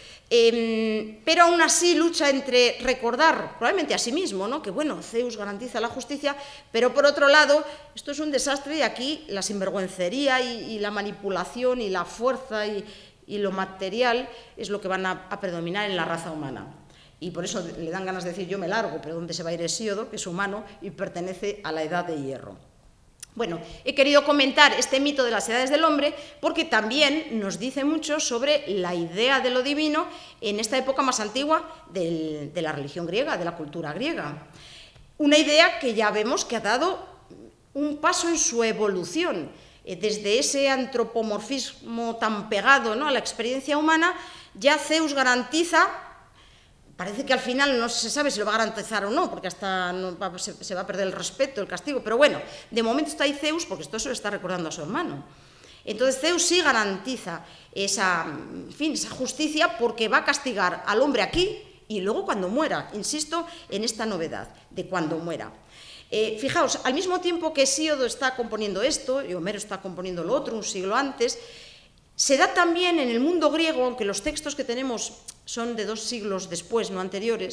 S1: eh, pero aún así lucha entre recordar, probablemente a sí mismo, ¿no?, que bueno, Zeus garantiza la justicia, pero por otro lado, esto es un desastre y aquí la sinvergüencería y, y la manipulación y la fuerza y, y lo material es lo que van a, a predominar en la raza humana. Y por eso le dan ganas de decir yo me largo, pero ¿dónde se va a ir Hesíodo, que es humano y pertenece a la edad de hierro? Bueno, he querido comentar este mito de las edades del hombre porque también nos dice mucho sobre la idea de lo divino en esta época más antigua del, de la religión griega, de la cultura griega. Una idea que ya vemos que ha dado un paso en su evolución, eh, desde ese antropomorfismo tan pegado, ¿no?, a la experiencia humana, ya Zeus garantiza. Parece que al final no se sabe si lo va a garantizar o no, porque hasta no va, se, se va a perder el respeto, el castigo, pero bueno, de momento está ahí Zeus, porque esto se lo está recordando a su hermano. Entonces Zeus sí garantiza esa, en fin, esa justicia, porque va a castigar al hombre aquí y luego cuando muera. Insisto en esta novedad de cuando muera. Eh, fijaos, al mismo tiempo que Hesíodo está componiendo esto, y Homero está componiendo lo otro un siglo antes, se da también en el mundo griego, aunque los textos que tenemos son de dos siglos después, no anteriores,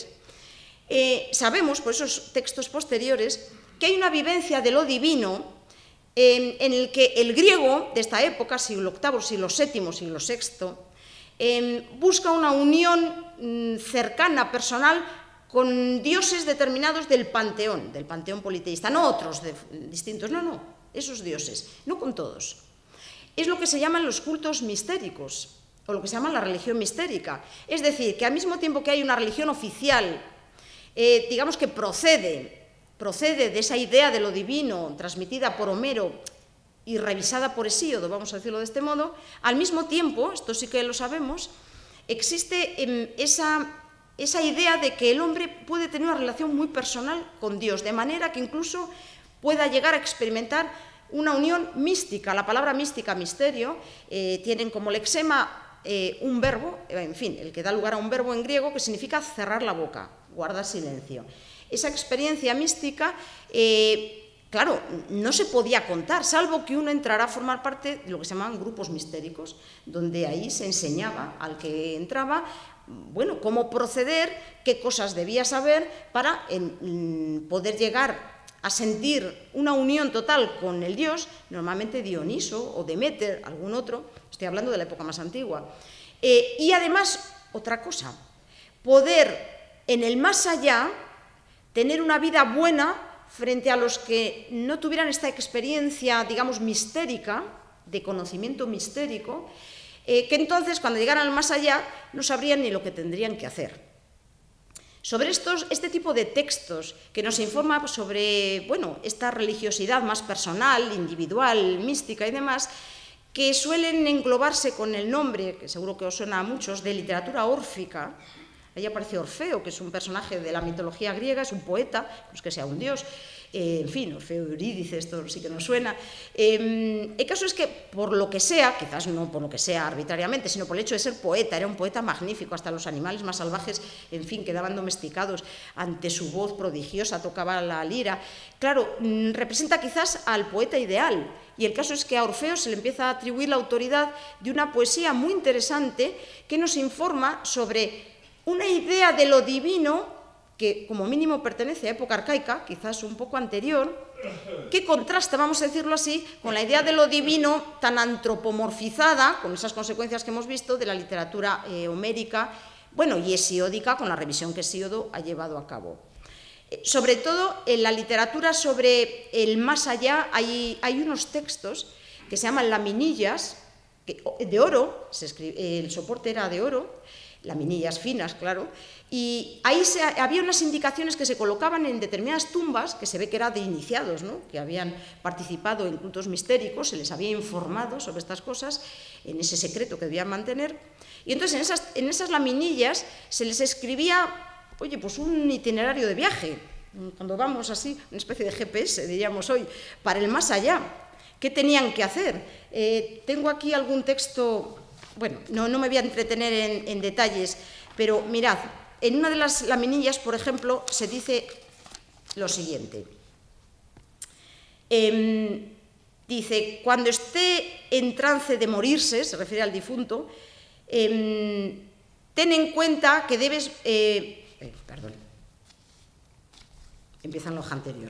S1: eh, sabemos por esos textos posteriores que hay una vivencia de lo divino eh, en el que el griego de esta época, siglo octavo, siglo séptimo, siglo sexto, eh, busca una unión mm, cercana, personal, con dioses determinados del panteón, del panteón politeísta, no otros de, distintos, no, no, esos dioses, no con todos. Es lo que se llaman los cultos mistéricos, o lo que se llama la religión mistérica. Es decir, que al mismo tiempo que hay una religión oficial, eh, digamos que procede, procede de esa idea de lo divino, transmitida por Homero y revisada por Hesíodo, vamos a decirlo de este modo, al mismo tiempo, esto sí que lo sabemos, existe eh, esa, esa idea de que el hombre puede tener una relación muy personal con Dios, de manera que incluso pueda llegar a experimentar una unión mística. La palabra mística, misterio, eh, tienen como lexema eh, un verbo, en fin, el que da lugar a un verbo en griego que significa cerrar la boca, guardar silencio. Esa experiencia mística, eh, claro, no se podía contar, salvo que uno entrara a formar parte de lo que se llaman grupos mistéricos, donde ahí se enseñaba al que entraba, bueno, cómo proceder, qué cosas debía saber para en, poder llegar a sentir una unión total con el dios, normalmente Dioniso o Deméter, algún otro, estoy hablando de la época más antigua. Eh, y además, otra cosa, poder en el más allá tener una vida buena frente a los que no tuvieran esta experiencia, digamos, mistérica, de conocimiento mistérico, eh, que entonces, cuando llegaran al más allá, no sabrían ni lo que tendrían que hacer. Sobre estos, este tipo de textos que nos informa sobre, bueno, esta religiosidad más personal, individual, mística y demás, que suelen englobarse con el nombre, que seguro que os suena a muchos, de literatura órfica. Ahí aparece Orfeo, que es un personaje de la mitología griega, es un poeta, no es que sea un dios, eh, en fin, Orfeo y Eurídice, esto sí que nos suena. Eh, el caso es que, por lo que sea, quizás no por lo que sea arbitrariamente, sino por el hecho de ser poeta, era un poeta magnífico, hasta los animales más salvajes, en fin, quedaban domesticados ante su voz prodigiosa, tocaba la lira. Claro, representa quizás al poeta ideal, y el caso es que a Orfeo se le empieza a atribuir la autoridad de una poesía muy interesante que nos informa sobre una idea de lo divino que como mínimo pertenece a época arcaica, quizás un poco anterior, que contrasta, vamos a decirlo así, con la idea de lo divino tan antropomorfizada, con esas consecuencias que hemos visto de la literatura eh, homérica, bueno, y hesiódica, con la revisión que Hesíodo ha llevado a cabo. Sobre todo en la literatura sobre el más allá hay, hay unos textos que se llaman laminillas, que, de oro, se escribe, el soporte era de oro, laminillas finas, claro, y ahí se, había unas indicaciones que se colocaban en determinadas tumbas, que se ve que eran de iniciados, ¿no?, que habían participado en cultos mistéricos, se les había informado sobre estas cosas, en ese secreto que debían mantener, y entonces en esas, en esas laminillas se les escribía, oye, pues un itinerario de viaje, cuando vamos así, una especie de G P S, diríamos hoy, para el más allá. ¿Qué tenían que hacer? Eh, tengo aquí algún texto, bueno, no, no me voy a entretener en, en detalles, pero mirad, en una de las laminillas, por ejemplo, se dice lo siguiente. Eh, dice, cuando esté en trance de morirse, se refiere al difunto, eh, ten en cuenta que debes... Eh, eh, perdón, empieza en lo anterior.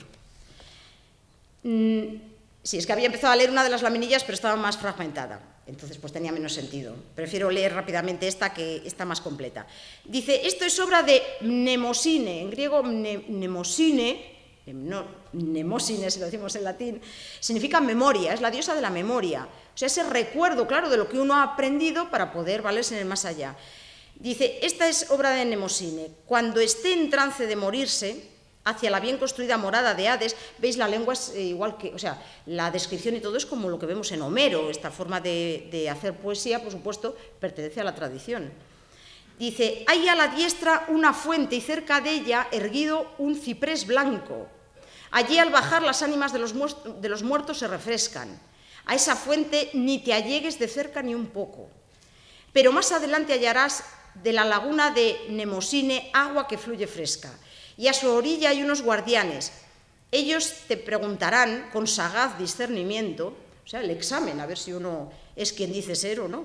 S1: Mm, Sí, es que había empezado a leer una de las laminillas, pero estaba más fragmentada. Entonces, pues tenía menos sentido. Prefiero leer rápidamente esta, que está más completa. Dice, esto es obra de Mnemosine, en griego Mnemosine, no, Mnemosine, si lo decimos en latín, significa memoria, es la diosa de la memoria. O sea, ese recuerdo, claro, de lo que uno ha aprendido para poder valerse en el más allá. Dice, esta es obra de Mnemosine. Cuando esté en trance de morirse, hacia la bien construida morada de Hades, veis, la lengua es eh, igual que, o sea, la descripción y todo es como lo que vemos en Homero, esta forma de, de hacer poesía, por supuesto, pertenece a la tradición. Dice, hay a la diestra una fuente y cerca de ella erguido un ciprés blanco. Allí al bajar las ánimas de los, de los muertos se refrescan. A esa fuente ni te allegues de cerca ni un poco. Pero más adelante hallarás de la laguna de Mnemosine agua que fluye fresca. Y a su orilla hay unos guardianes. Ellos te preguntarán con sagaz discernimiento, o sea, el examen, a ver si uno es quien dice ser o no.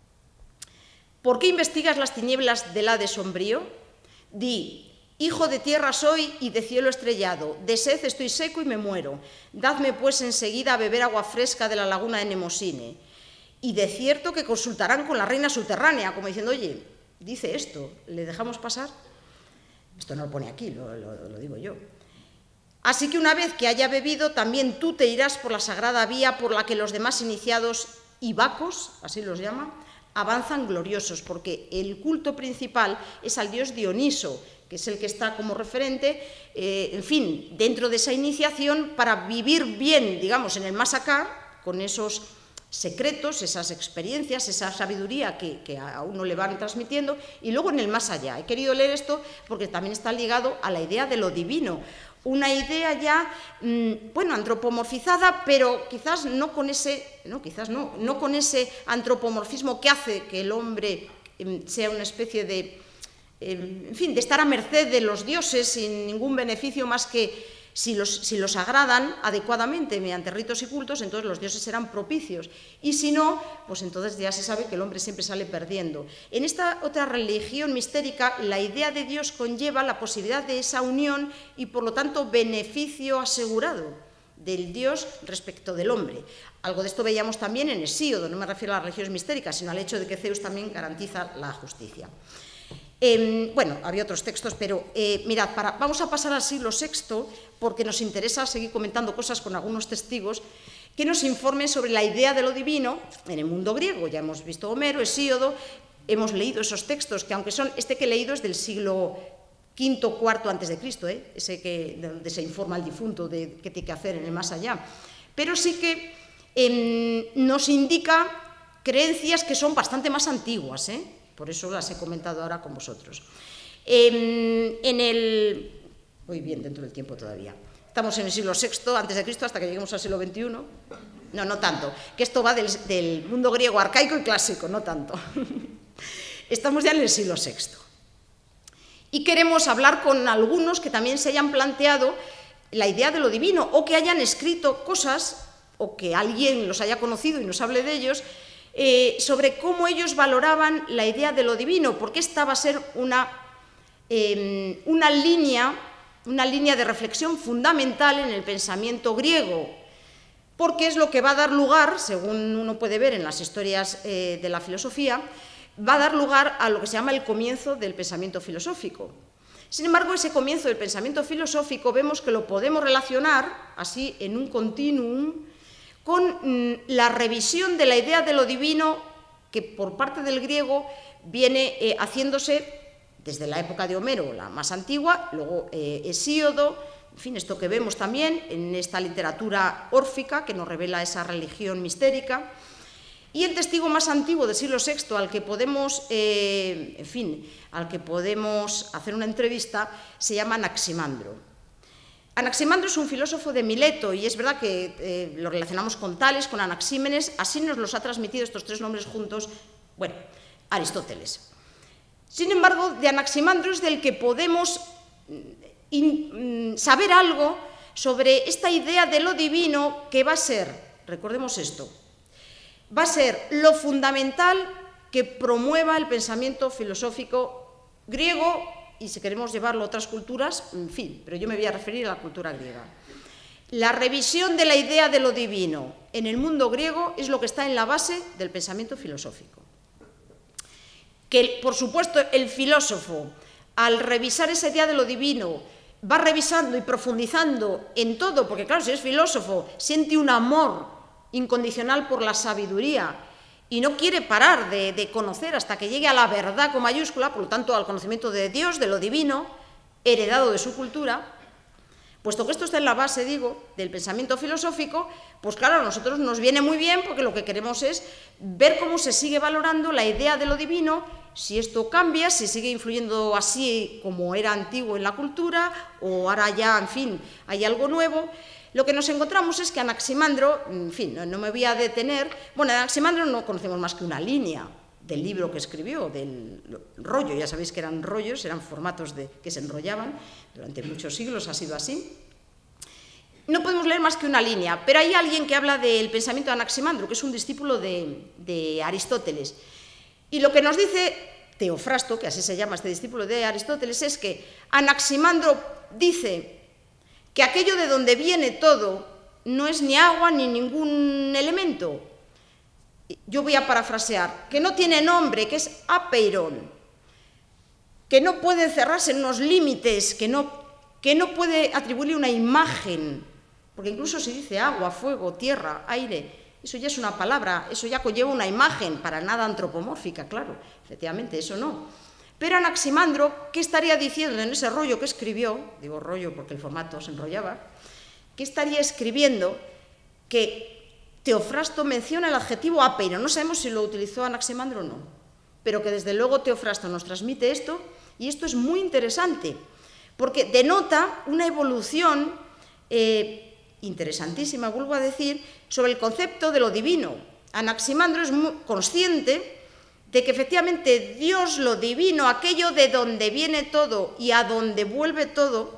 S1: ¿Por qué investigas las tinieblas del Hades sombrío? Di, hijo de tierra soy y de cielo estrellado, de sed estoy seco y me muero. Dadme pues enseguida a beber agua fresca de la laguna de Mnemosine. Y de cierto que consultarán con la reina subterránea, como diciendo, oye, dice esto, ¿le dejamos pasar? Esto no lo pone aquí, lo, lo, lo digo yo. Así que una vez que haya bebido, también tú te irás por la sagrada vía por la que los demás iniciados y bacos, así los llama, avanzan gloriosos, porque el culto principal es al dios Dioniso, que es el que está como referente, eh, en fin, dentro de esa iniciación, para vivir bien, digamos, en el más acá, con esos secretos, esas experiencias, esa sabiduría que, que a uno le van transmitiendo, y luego en el más allá. He querido leer esto porque también está ligado a la idea de lo divino, una idea ya, mmm, bueno, antropomorfizada, pero quizás no con ese, no, quizás no, no con ese antropomorfismo que hace que el hombre eh, sea una especie de, eh, en fin, de estar a merced de los dioses sin ningún beneficio más que Si los, si los agradan adecuadamente mediante ritos y cultos, entonces los dioses serán propicios. Y si no, pues entonces ya se sabe que el hombre siempre sale perdiendo. En esta otra religión mistérica, la idea de Dios conlleva la posibilidad de esa unión y, por lo tanto, beneficio asegurado del Dios respecto del hombre. Algo de esto veíamos también en Hesíodo, no me refiero a las religiones mistéricas, sino al hecho de que Zeus también garantiza la justicia. Eh, bueno, había otros textos, pero eh, mirad, para, vamos a pasar al siglo sexto, porque nos interesa seguir comentando cosas con algunos testigos que nos informen sobre la idea de lo divino en el mundo griego. Ya hemos visto Homero, Hesíodo, hemos leído esos textos, que aunque son, este que he leído es del siglo quinto, cuarto antes de Cristo, ¿eh? Ese que, donde se informa al difunto de qué tiene que hacer en el más allá. Pero sí que eh, nos indica creencias que son bastante más antiguas, ¿eh? Por eso las he comentado ahora con vosotros. Eh, en el... Voy bien dentro del tiempo todavía. Estamos en el siglo sexto antes de Cristo hasta que lleguemos al siglo veintiuno. No, no tanto. Que esto va del, del mundo griego arcaico y clásico, no tanto. Estamos ya en el siglo sexto. Y queremos hablar con algunos que también se hayan planteado la idea de lo divino o que hayan escrito cosas o que alguien los haya conocido y nos hable de ellos, Eh, sobre cómo ellos valoraban la idea de lo divino, porque esta va a ser una, eh, una, línea, una línea de reflexión fundamental en el pensamiento griego, porque es lo que va a dar lugar, según uno puede ver en las historias eh, de la filosofía, va a dar lugar a lo que se llama el comienzo del pensamiento filosófico. Sin embargo, ese comienzo del pensamiento filosófico vemos que lo podemos relacionar, así en un continuum, con mmm, la revisión de la idea de lo divino que por parte del griego viene eh, haciéndose desde la época de Homero, la más antigua, luego eh, Hesíodo, en fin, esto que vemos también en esta literatura órfica que nos revela esa religión mistérica. Y el testigo más antiguo del siglo sexto al que podemos, eh, en fin, al que podemos hacer una entrevista se llama Anaximandro. Anaximandro es un filósofo de Mileto y es verdad que eh, lo relacionamos con Tales, con Anaxímenes, así nos los ha transmitido estos tres nombres juntos, bueno, Aristóteles. Sin embargo, de Anaximandro es del que podemos in, saber algo sobre esta idea de lo divino que va a ser, recordemos esto, va a ser lo fundamental que promueva el pensamiento filosófico griego y si queremos llevarlo a otras culturas, en fin, pero yo me voy a referir a la cultura griega. La revisión de la idea de lo divino en el mundo griego es lo que está en la base del pensamiento filosófico. Que, por supuesto, el filósofo, al revisar esa idea de lo divino, va revisando y profundizando en todo, porque claro, si es filósofo, siente un amor incondicional por la sabiduría y no quiere parar de, de conocer hasta que llegue a la verdad con mayúscula, por lo tanto al conocimiento de Dios, de lo divino, heredado de su cultura, puesto que esto está en la base, digo, del pensamiento filosófico, pues claro, a nosotros nos viene muy bien porque lo que queremos es ver cómo se sigue valorando la idea de lo divino, si esto cambia, si sigue influyendo así como era antiguo en la cultura o ahora ya, en fin, hay algo nuevo. Lo que nos encontramos es que Anaximandro, en fin, no, no me voy a detener, bueno, Anaximandro no conocemos más que una línea del libro que escribió, del rollo, ya sabéis que eran rollos, eran formatos de, que se enrollaban, durante muchos siglos ha sido así. No podemos leer más que una línea, pero hay alguien que habla del pensamiento de Anaximandro, que es un discípulo de, de Aristóteles, y lo que nos dice Teofrasto, que así se llama este discípulo de Aristóteles, es que Anaximandro dice que aquello de donde viene todo no es ni agua ni ningún elemento. Yo voy a parafrasear, que no tiene nombre, que es apeiron, que no puede encerrarse en unos límites, que no, que no puede atribuirle una imagen, porque incluso si dice agua, fuego, tierra, aire, eso ya es una palabra, eso ya conlleva una imagen, para nada antropomórfica, claro, efectivamente, eso no. Pero Anaximandro, ¿qué estaría diciendo en ese rollo que escribió? Digo rollo porque el formato se enrollaba. ¿Qué estaría escribiendo? Que Teofrasto menciona el adjetivo apeiron. No sabemos si lo utilizó Anaximandro o no, pero que desde luego Teofrasto nos transmite esto, y esto es muy interesante, porque denota una evolución eh, interesantísima, vuelvo a decir, sobre el concepto de lo divino. Anaximandro es muy consciente de que efectivamente Dios, lo divino, aquello de donde viene todo y a donde vuelve todo,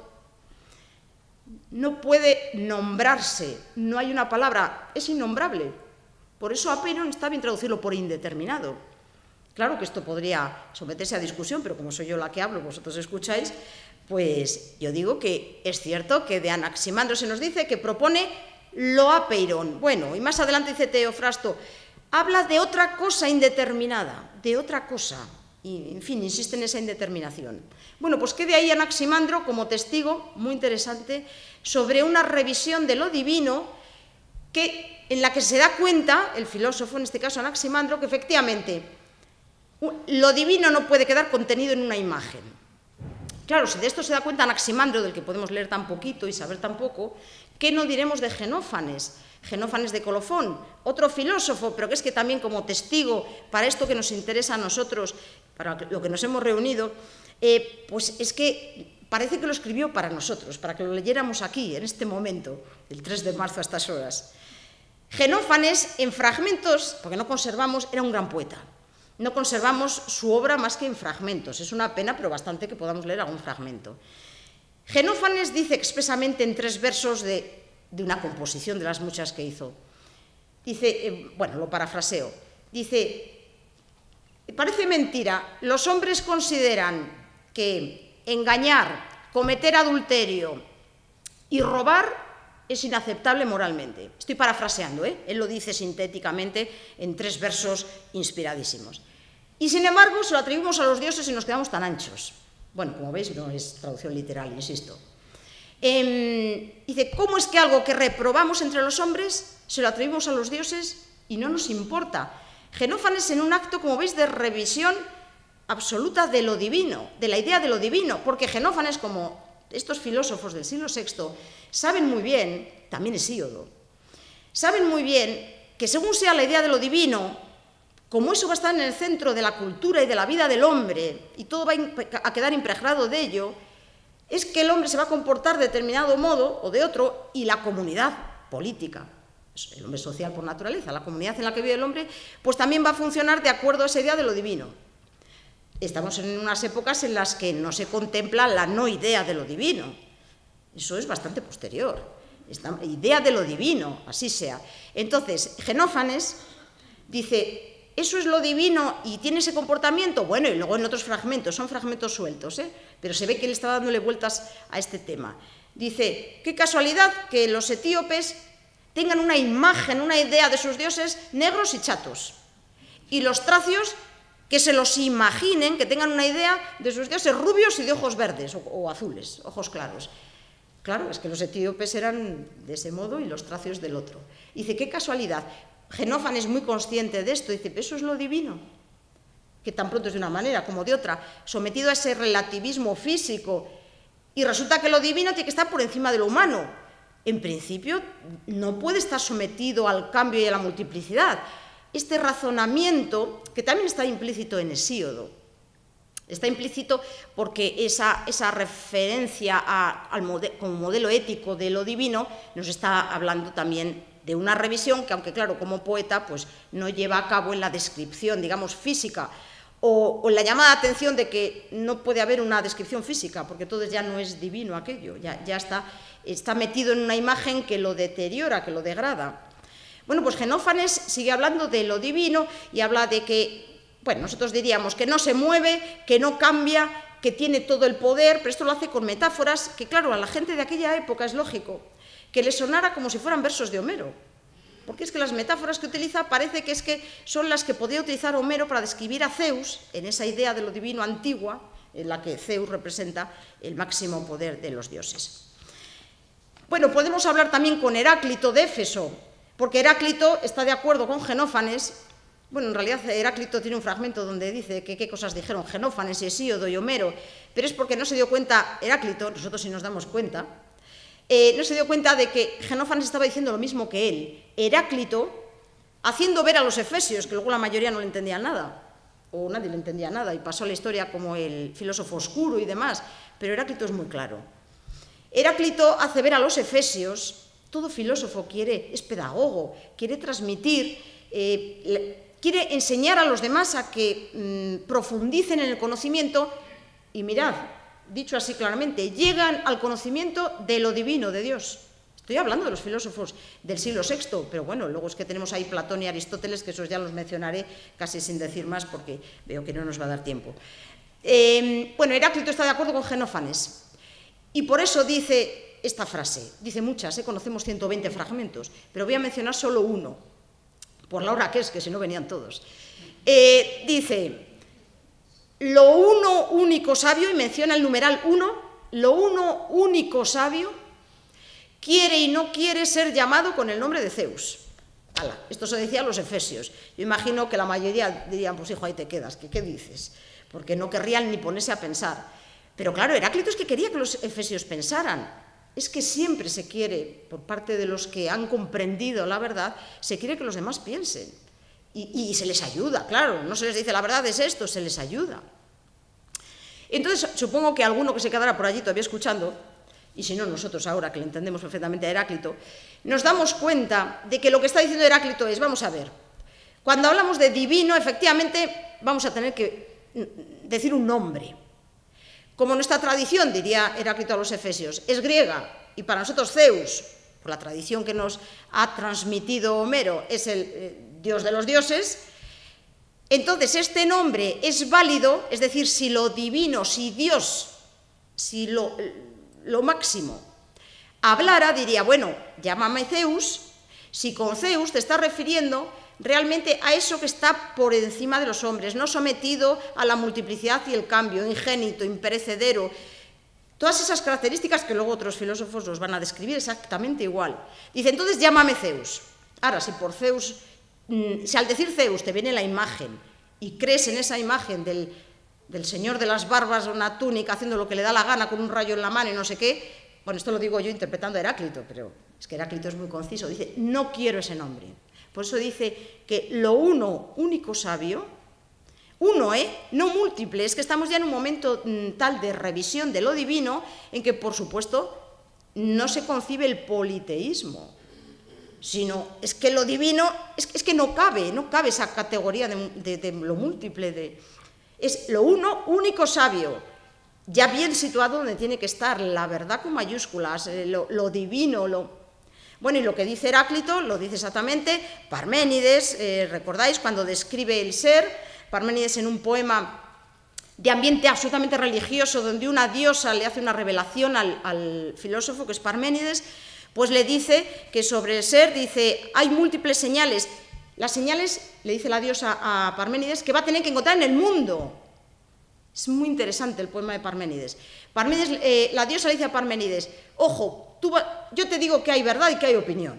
S1: no puede nombrarse, no hay una palabra, es innombrable. Por eso apeiron está bien traducirlo por indeterminado. Claro que esto podría someterse a discusión, pero como soy yo la que hablo, vosotros escucháis, pues yo digo que es cierto que de Anaximandro se nos dice que propone lo apeiron. Bueno, y más adelante dice Teofrasto, habla de otra cosa indeterminada, de otra cosa, y en fin, insiste en esa indeterminación. Bueno, pues quede ahí Anaximandro como testigo, muy interesante, sobre una revisión de lo divino que, en la que se da cuenta, el filósofo, en este caso Anaximandro, que efectivamente lo divino no puede quedar contenido en una imagen. Claro, si de esto se da cuenta Anaximandro, del que podemos leer tan poquito y saber tan poco, ¿qué no diremos de Genófanes? Genófanes de Colofón, otro filósofo, pero que es que también como testigo para esto que nos interesa a nosotros, para lo que nos hemos reunido, eh, pues es que parece que lo escribió para nosotros, para que lo leyéramos aquí, en este momento, el tres de marzo a estas horas. Genófanes, en fragmentos, porque no conservamos, era un gran poeta. No conservamos su obra más que en fragmentos. Es una pena, pero bastante que podamos leer algún fragmento. Genófanes dice expresamente en tres versos de... de una composición de las muchas que hizo. Dice, eh, bueno, lo parafraseo, dice, parece mentira, los hombres consideran que engañar, cometer adulterio y robar es inaceptable moralmente. Estoy parafraseando, ¿eh? Él lo dice sintéticamente en tres versos inspiradísimos. Y sin embargo se lo atribuimos a los dioses y nos quedamos tan anchos. Bueno, como veis, no es traducción literal, insisto. Eh, dice, ¿cómo es que algo que reprobamos entre los hombres se lo atribuimos a los dioses y no nos importa? Genófanes en un acto, como veis, de revisión absoluta de lo divino, de la idea de lo divino, porque Genófanes, como estos filósofos del siglo sexto, saben muy bien, también Hesíodo, saben muy bien que según sea la idea de lo divino, como eso va a estar en el centro de la cultura y de la vida del hombre, y todo va a quedar impregnado de ello, es que el hombre se va a comportar de determinado modo o de otro, y la comunidad política, el hombre social por naturaleza, la comunidad en la que vive el hombre, pues también va a funcionar de acuerdo a esa idea de lo divino. Estamos en unas épocas en las que no se contempla la no idea de lo divino. Eso es bastante posterior. Esta idea de lo divino, así sea. Entonces, Genófanes dice, eso es lo divino y tiene ese comportamiento. Bueno, y luego en otros fragmentos, son fragmentos sueltos, ¿eh? Pero se ve que él está dándole vueltas a este tema. Dice, qué casualidad que los etíopes tengan una imagen, una idea de sus dioses negros y chatos. Y los tracios que se los imaginen, que tengan una idea de sus dioses rubios y de ojos verdes o, o azules, ojos claros. Claro, es que los etíopes eran de ese modo y los tracios del otro. Dice, qué casualidad. Genófanes, muy consciente de esto, dice, eso es lo divino, que tan pronto es de una manera como de otra, sometido a ese relativismo físico, y resulta que lo divino tiene que estar por encima de lo humano. En principio, no puede estar sometido al cambio y a la multiplicidad. Este razonamiento, que también está implícito en Hesíodo, está implícito porque esa, esa referencia a, al mode, como modelo ético de lo divino nos está hablando también de una revisión que, aunque claro, como poeta, pues no lleva a cabo en la descripción, digamos, física, o, o en la llamada de atención de que no puede haber una descripción física, porque entonces ya no es divino aquello, ya, ya está, está metido en una imagen que lo deteriora, que lo degrada. Bueno, pues Genófanes sigue hablando de lo divino y habla de que, bueno, nosotros diríamos que no se mueve, que no cambia, que tiene todo el poder, pero esto lo hace con metáforas que, claro, a la gente de aquella época es lógico que le sonara como si fueran versos de Homero, porque es que las metáforas que utiliza parece que, es que son las que podía utilizar Homero para describir a Zeus, en esa idea de lo divino antigua, en la que Zeus representa el máximo poder de los dioses. Bueno, podemos hablar también con Heráclito de Éfeso, porque Heráclito está de acuerdo con Genófanes. Bueno, en realidad Heráclito tiene un fragmento donde dice que qué cosas dijeron Genófanes y Hesíodo y Homero, pero es porque no se dio cuenta Heráclito, nosotros sí nos damos cuenta, eh, no se dio cuenta de que Genófanes estaba diciendo lo mismo que él. Heráclito, haciendo ver a los efesios, que luego la mayoría no le entendían nada, o nadie le entendía nada, y pasó a la historia como el filósofo oscuro y demás, pero Heráclito es muy claro. Heráclito hace ver a los efesios. Todo filósofo quiere, es pedagogo, quiere transmitir, eh, quiere enseñar a los demás a que mmm, profundicen en el conocimiento y mirad, dicho así claramente, llegan al conocimiento de lo divino de Dios. Estoy hablando de los filósofos del siglo sexto, pero bueno, luego es que tenemos ahí Platón y Aristóteles, que esos ya los mencionaré casi sin decir más porque veo que no nos va a dar tiempo. Eh, bueno, Heráclito está de acuerdo con Genófanes y por eso dice esta frase, dice muchas, ¿eh? Conocemos ciento veinte fragmentos, pero voy a mencionar solo uno, por la hora que es, que si no venían todos. Eh, dice, lo uno único sabio, y menciona el numeral uno, lo uno único sabio, quiere y no quiere ser llamado con el nombre de Zeus. Ala, esto se decía a los efesios. Yo imagino que la mayoría dirían, pues hijo, ahí te quedas, ¿qué, qué dices? Porque no querrían ni ponerse a pensar. Pero claro, Heráclito es que quería que los efesios pensaran. Es que siempre se quiere, por parte de los que han comprendido la verdad, se quiere que los demás piensen. Y, y se les ayuda, claro, no se les dice la verdad es esto, se les ayuda. Entonces, supongo que alguno que se quedara por allí todavía escuchando, y si no nosotros ahora que le entendemos perfectamente a Heráclito, nos damos cuenta de que lo que está diciendo Heráclito es, vamos a ver, cuando hablamos de divino, efectivamente vamos a tener que decir un nombre. Como nuestra tradición, diría Heráclito a los efesios, es griega, y para nosotros Zeus, por la tradición que nos ha transmitido Homero, es el eh, dios de los dioses, entonces este nombre es válido, es decir, si lo divino, si Dios, si lo, lo máximo hablara, diría, bueno, llámame Zeus, si con Zeus te estás refiriendo realmente a eso que está por encima de los hombres, no sometido a la multiplicidad y el cambio, ingénito, imperecedero. Todas esas características que luego otros filósofos los van a describir exactamente igual. Dice, entonces llámame Zeus. Ahora, si por Zeus, si al decir Zeus te viene la imagen y crees en esa imagen del, del señor de las barbas, una túnica, haciendo lo que le da la gana con un rayo en la mano y no sé qué, bueno, esto lo digo yo interpretando a Heráclito, pero es que Heráclito es muy conciso, dice, no quiero ese nombre. Por eso dice que lo uno, único sabio, uno, ¿eh? No múltiple, es que estamos ya en un momento mm, tal de revisión de lo divino en que, por supuesto, no se concibe el politeísmo, sino es que lo divino, es, es que no cabe, no cabe esa categoría de, de, de lo múltiple, de, es lo uno, único sabio, ya bien situado donde tiene que estar, la verdad con mayúsculas, eh, lo, lo divino, lo... Bueno, y lo que dice Heráclito, lo dice exactamente Parménides, eh, recordáis, cuando describe el ser, Parménides en un poema de ambiente absolutamente religioso, donde una diosa le hace una revelación al, al filósofo, que es Parménides, pues le dice que sobre el ser, dice, hay múltiples señales. Las señales, le dice la diosa a Parménides, que va a tener que encontrar en el mundo. Es muy interesante el poema de Parménides. Parménides eh, la diosa le dice a Parménides, ojo, tú va, yo te digo que hay verdad y que hay opinión.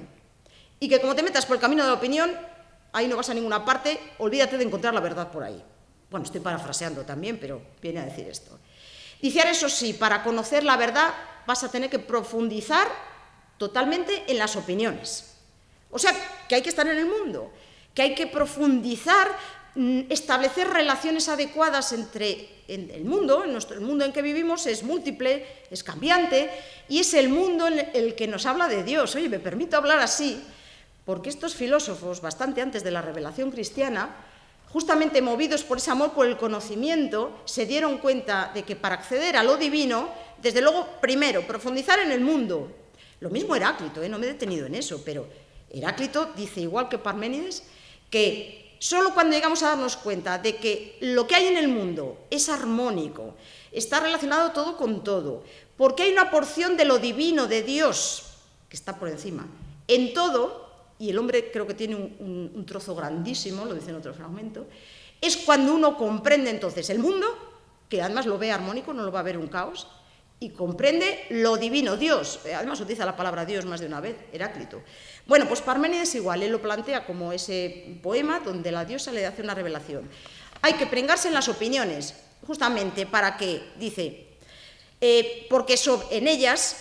S1: Y que como te metas por el camino de la opinión, ahí no vas a ninguna parte, olvídate de encontrar la verdad por ahí. Bueno, estoy parafraseando también, pero viene a decir esto. Dice, ahora eso sí, para conocer la verdad vas a tener que profundizar totalmente en las opiniones. O sea, que hay que estar en el mundo, que hay que profundizar, establecer relaciones adecuadas entre en el mundo, en nuestro, el mundo en que vivimos es múltiple, es cambiante, y es el mundo en el que nos habla de Dios. Oye, me permito hablar así, porque estos filósofos, bastante antes de la revelación cristiana, justamente movidos por ese amor por el conocimiento, se dieron cuenta de que para acceder a lo divino, desde luego, primero, profundizar en el mundo. Lo mismo Heráclito, ¿eh? No me he detenido en eso, pero Heráclito dice, igual que Parménides, que solo cuando llegamos a darnos cuenta de que lo que hay en el mundo es armónico, está relacionado todo con todo, porque hay una porción de lo divino, de Dios, que está por encima, en todo, y el hombre creo que tiene un, un, un trozo grandísimo, lo dice en otro fragmento, es cuando uno comprende entonces el mundo, que además lo ve armónico, no lo va a ver un caos, y comprende lo divino, Dios. Además utiliza la palabra Dios más de una vez, Heráclito. Bueno, pues Parménides igual, él lo plantea como ese poema donde la diosa le hace una revelación. Hay que prengarse en las opiniones, justamente para que, dice, eh, porque sobre, en ellas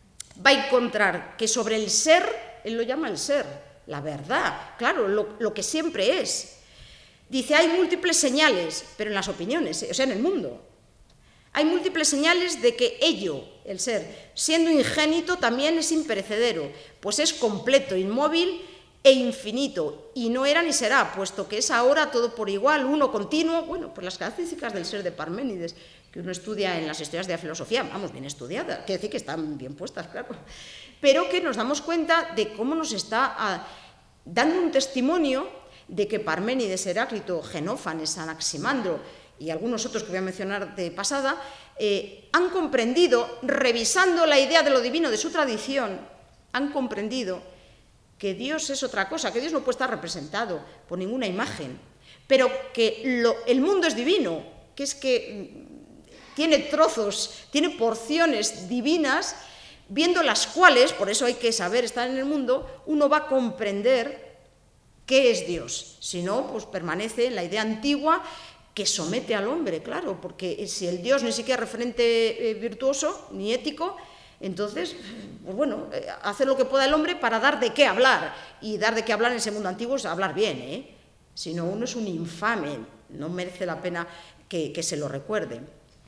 S1: va a encontrar que sobre el ser, él lo llama el ser, la verdad, claro, lo, lo que siempre es. Dice, hay múltiples señales, pero en las opiniones, o sea, en el mundo. Hay múltiples señales de que ello, el ser, siendo ingénito, también es imperecedero, pues es completo, inmóvil e infinito, y no era ni será, puesto que es ahora todo por igual, uno continuo. Bueno, pues las características del ser de Parménides, que uno estudia en las historias de la filosofía, vamos, bien estudiadas, quiere decir que están bien puestas, claro, pero que nos damos cuenta de cómo nos está a, dando un testimonio de que Parménides, Heráclito, Genófanes, Anaximandro y algunos otros que voy a mencionar de pasada, eh, han comprendido, revisando la idea de lo divino de su tradición, han comprendido que Dios es otra cosa, que Dios no puede estar representado por ninguna imagen, pero que lo, el mundo es divino, que es que tiene trozos, tiene porciones divinas, viendo las cuales, por eso hay que saber estar en el mundo, uno va a comprender qué es Dios. Si no, pues permanece en la idea antigua que somete al hombre, claro, porque si el Dios ni siquiera es referente eh, virtuoso ni ético, entonces, pues bueno, eh, hacer lo que pueda el hombre para dar de qué hablar, y dar de qué hablar en ese mundo antiguo es hablar bien, ¿eh? Si no, uno es un infame, no merece la pena que, que se lo recuerde.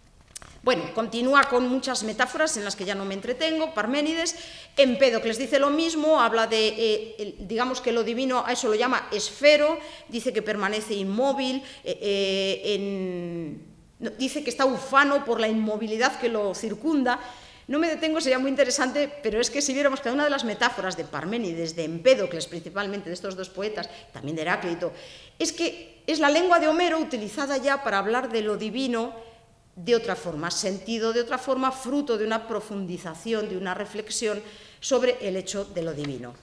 S1: Bueno, continúa con muchas metáforas en las que ya no me entretengo. Parménides, Empédocles dice lo mismo, habla de, eh, el, digamos que lo divino, a eso lo llama esfero, dice que permanece inmóvil, eh, eh, en, no, dice que está ufano por la inmovilidad que lo circunda. No me detengo, sería muy interesante, pero es que si viéramos cada una de las metáforas de Parménides, de Empédocles principalmente, de estos dos poetas, también de Heráclito, es que es la lengua de Homero utilizada ya para hablar de lo divino de otra forma, sentido de otra forma, fruto de una profundización, de una reflexión sobre el hecho de lo divino.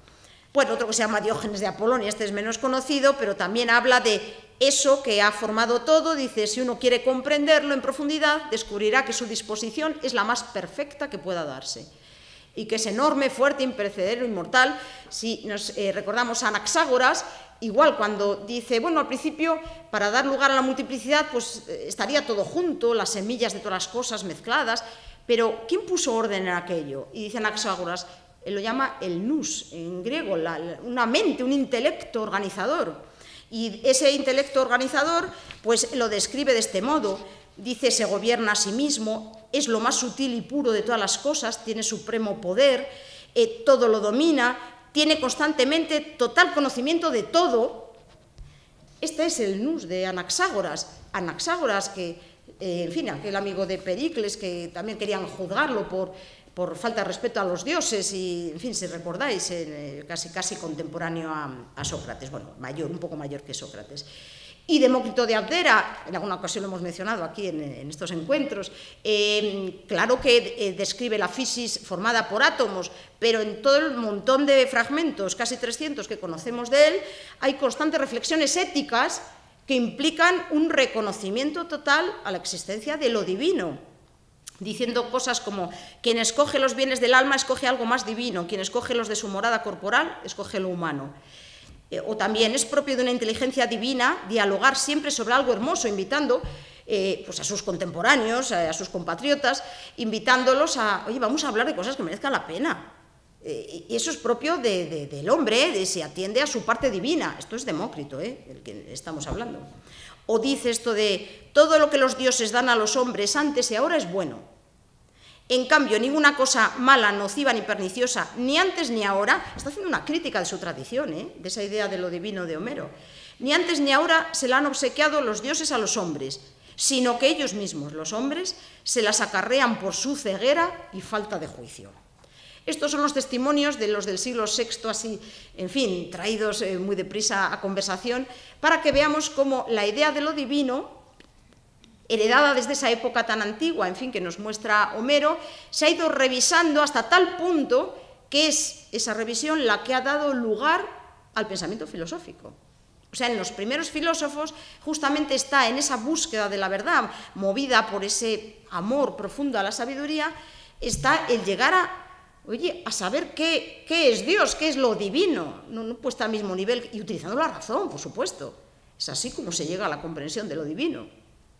S1: Bueno, otro que se llama Diógenes de Apolonia, este es menos conocido, pero también habla de eso que ha formado todo. Dice, si uno quiere comprenderlo en profundidad, descubrirá que su disposición es la más perfecta que pueda darse, y que es enorme, fuerte, imperecedero, inmortal. Si nos eh, recordamos a Anaxágoras, igual cuando dice, bueno, al principio, para dar lugar a la multiplicidad, pues eh, estaría todo junto, las semillas de todas las cosas mezcladas, pero ¿quién puso orden en aquello? Y dice Anaxágoras, él lo llama el nous, en griego, la, una mente, un intelecto organizador. Y ese intelecto organizador, pues lo describe de este modo. Dice, se gobierna a sí mismo, es lo más sutil y puro de todas las cosas, tiene supremo poder, eh, todo lo domina, tiene constantemente total conocimiento de todo. Este es el nous de Anaxágoras. Anaxágoras, que, eh, en fin, aquel amigo de Pericles, que también querían juzgarlo por... por falta de respeto a los dioses, y, en fin, si recordáis, eh, casi, casi contemporáneo a, a Sócrates, bueno, mayor, un poco mayor que Sócrates. Y Demócrito de Abdera, en alguna ocasión lo hemos mencionado aquí en, en estos encuentros, eh, claro que eh, describe la fisis formada por átomos, pero en todo el montón de fragmentos, casi trescientos que conocemos de él, hay constantes reflexiones éticas que implican un reconocimiento total a la existencia de lo divino, diciendo cosas como, quien escoge los bienes del alma escoge algo más divino, quien escoge los de su morada corporal escoge lo humano. Eh, o también es propio de una inteligencia divina dialogar siempre sobre algo hermoso, invitando eh, pues a sus contemporáneos, a, a sus compatriotas, invitándolos a, oye, vamos a hablar de cosas que merezcan la pena. Eh, y eso es propio de, de, del hombre, de, se atiende a su parte divina. Esto es Demócrito, eh, el que estamos hablando. O dice esto de, todo lo que los dioses dan a los hombres antes y ahora es bueno. En cambio, ninguna cosa mala, nociva ni perniciosa, ni antes ni ahora, está haciendo una crítica de su tradición, ¿eh? De esa idea de lo divino de Homero, ni antes ni ahora se la han obsequiado los dioses a los hombres, sino que ellos mismos, los hombres, se las acarrean por su ceguera y falta de juicio. Estos son los testimonios de los del siglo sexto, así, en fin, traídos eh, muy deprisa a conversación, para que veamos cómo la idea de lo divino, heredada desde esa época tan antigua, en fin, que nos muestra Homero, se ha ido revisando hasta tal punto que es esa revisión la que ha dado lugar al pensamiento filosófico. O sea, en los primeros filósofos justamente está en esa búsqueda de la verdad, movida por ese amor profundo a la sabiduría, está el llegar a Oye, a saber qué, qué es Dios, qué es lo divino, no, no puesta al mismo nivel, y utilizando la razón, por supuesto. Es así como se llega a la comprensión de lo divino.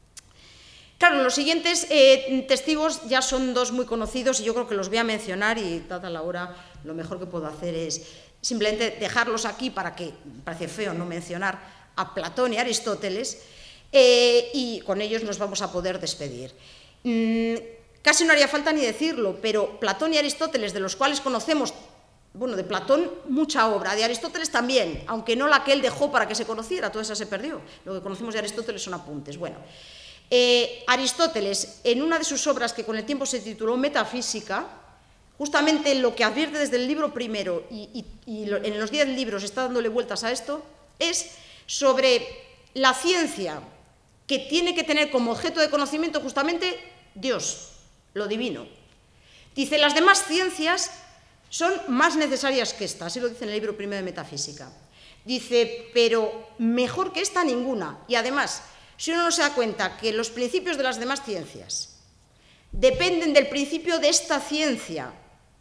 S1: Claro, los siguientes eh, testigos ya son dos muy conocidos y yo creo que los voy a mencionar, y dada la hora, lo mejor que puedo hacer es simplemente dejarlos aquí para que, me parece feo no mencionar a Platón y Aristóteles, eh, y con ellos nos vamos a poder despedir. Mm, Casi no haría falta ni decirlo, pero Platón y Aristóteles, de los cuales conocemos, bueno, de Platón mucha obra, de Aristóteles también, aunque no la que él dejó para que se conociera, toda esa se perdió. Lo que conocemos de Aristóteles son apuntes. Bueno, eh, Aristóteles, en una de sus obras que con el tiempo se tituló Metafísica, justamente lo que advierte desde el libro primero y, y, y en los diez libros está dándole vueltas a esto, es sobre la ciencia que tiene que tener como objeto de conocimiento justamente Dios, lo divino. Dice, las demás ciencias son más necesarias que esta, así lo dice en el libro primero de Metafísica. Dice, pero mejor que esta ninguna. Y además, si uno no se da cuenta que los principios de las demás ciencias dependen del principio de esta ciencia,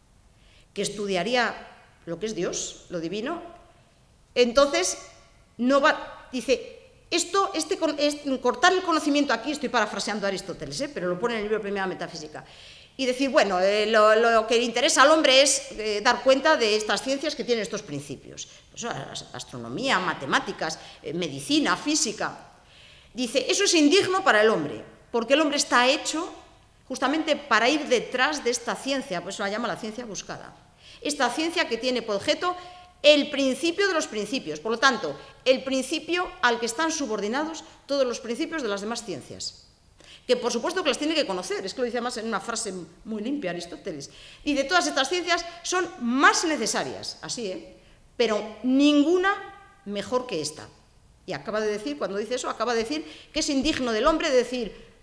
S1: que estudiaría lo que es Dios, lo divino, entonces no va, dice, Esto, este, es, cortar el conocimiento aquí, estoy parafraseando a Aristóteles, ¿eh? Pero lo pone en el libro Primera Metafísica, y decir, bueno, eh, lo, lo que le interesa al hombre es eh, dar cuenta de estas ciencias que tienen estos principios. Pues, astronomía, matemáticas, eh, medicina, física. Dice, eso es indigno para el hombre, porque el hombre está hecho justamente para ir detrás de esta ciencia, por eso la llama la ciencia buscada. Esta ciencia que tiene por objeto el principio de los principios, por lo tanto, el principio al que están subordinados todos los principios de las demás ciencias, que por supuesto que las tiene que conocer, es que lo dice además en una frase muy limpia Aristóteles, y de todas estas ciencias son más necesarias, así, ¿eh? Pero ninguna mejor que esta. Y acaba de decir, cuando dice eso, acaba de decir que es indigno del hombre de decir,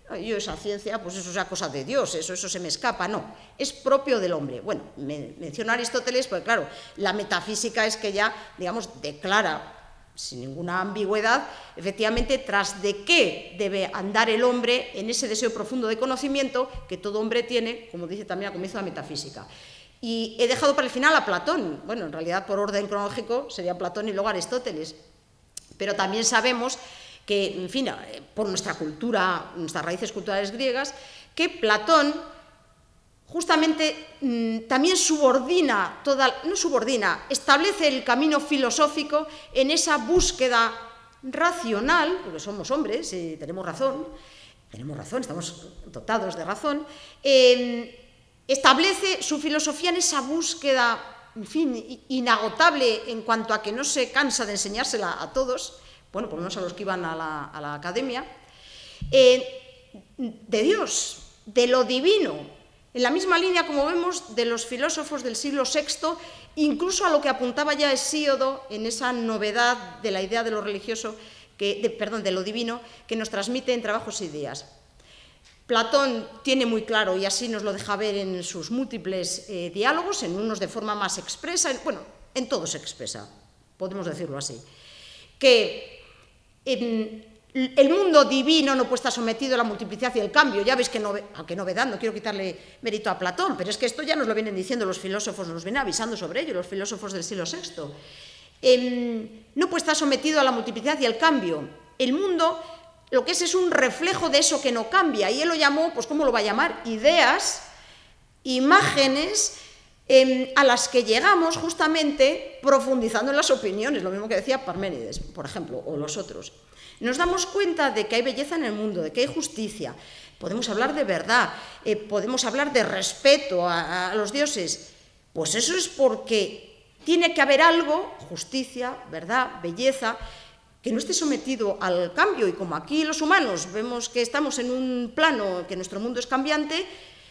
S1: yo esa ciencia, pues eso es una cosa de Dios, eso, eso se me escapa, no, es propio del hombre. Bueno, me, menciona Aristóteles, porque claro, la metafísica es que ya, digamos, declara, sin ninguna ambigüedad, efectivamente, tras de qué debe andar el hombre en ese deseo profundo de conocimiento que todo hombre tiene, como dice también al comienzo de la metafísica. Y he dejado para el final a Platón, bueno, en realidad por orden cronológico sería Platón y luego Aristóteles, pero también sabemos que, en fin, por nuestra cultura, nuestras raíces culturales griegas, que Platón justamente mmm, también subordina, toda, no subordina, establece el camino filosófico en esa búsqueda racional, porque somos hombres y tenemos razón, tenemos razón, estamos dotados de razón, eh, establece su filosofía en esa búsqueda, en fin, inagotable en cuanto a que no se cansa de enseñársela a todos, bueno, por lo menos a los que iban a la, a la academia, eh, de Dios, de lo divino, en la misma línea, como vemos, de los filósofos del siglo sexto, incluso a lo que apuntaba ya Hesíodo en esa novedad de la idea de lo religioso, que, de, perdón, de lo divino, que nos transmite en Trabajos e Ideas. Platón tiene muy claro, y así nos lo deja ver en sus múltiples eh, diálogos, en unos de forma más expresa, en, bueno, en todos se expresa, podemos decirlo así, que en el mundo divino no puede estar sometido a la multiplicidad y el cambio. Ya veis que, no, aunque novedad, no quiero quitarle mérito a Platón, pero es que esto ya nos lo vienen diciendo los filósofos, nos vienen avisando sobre ello, los filósofos del siglo sexto. Eh, no puede estar sometido a la multiplicidad y el cambio. El mundo, lo que es, es un reflejo de eso que no cambia, y él lo llamó, pues ¿cómo lo va a llamar? Ideas, imágenes, eh, a las que llegamos justamente profundizando en las opiniones, lo mismo que decía Parménides, por ejemplo, o los otros. Nos damos cuenta de que hay belleza en el mundo, de que hay justicia, podemos hablar de verdad, eh, podemos hablar de respeto a, a los dioses. Pues eso es porque tiene que haber algo, justicia, verdad, belleza, que no esté sometido al cambio. Y como aquí los humanos vemos que estamos en un plano, que nuestro mundo es cambiante,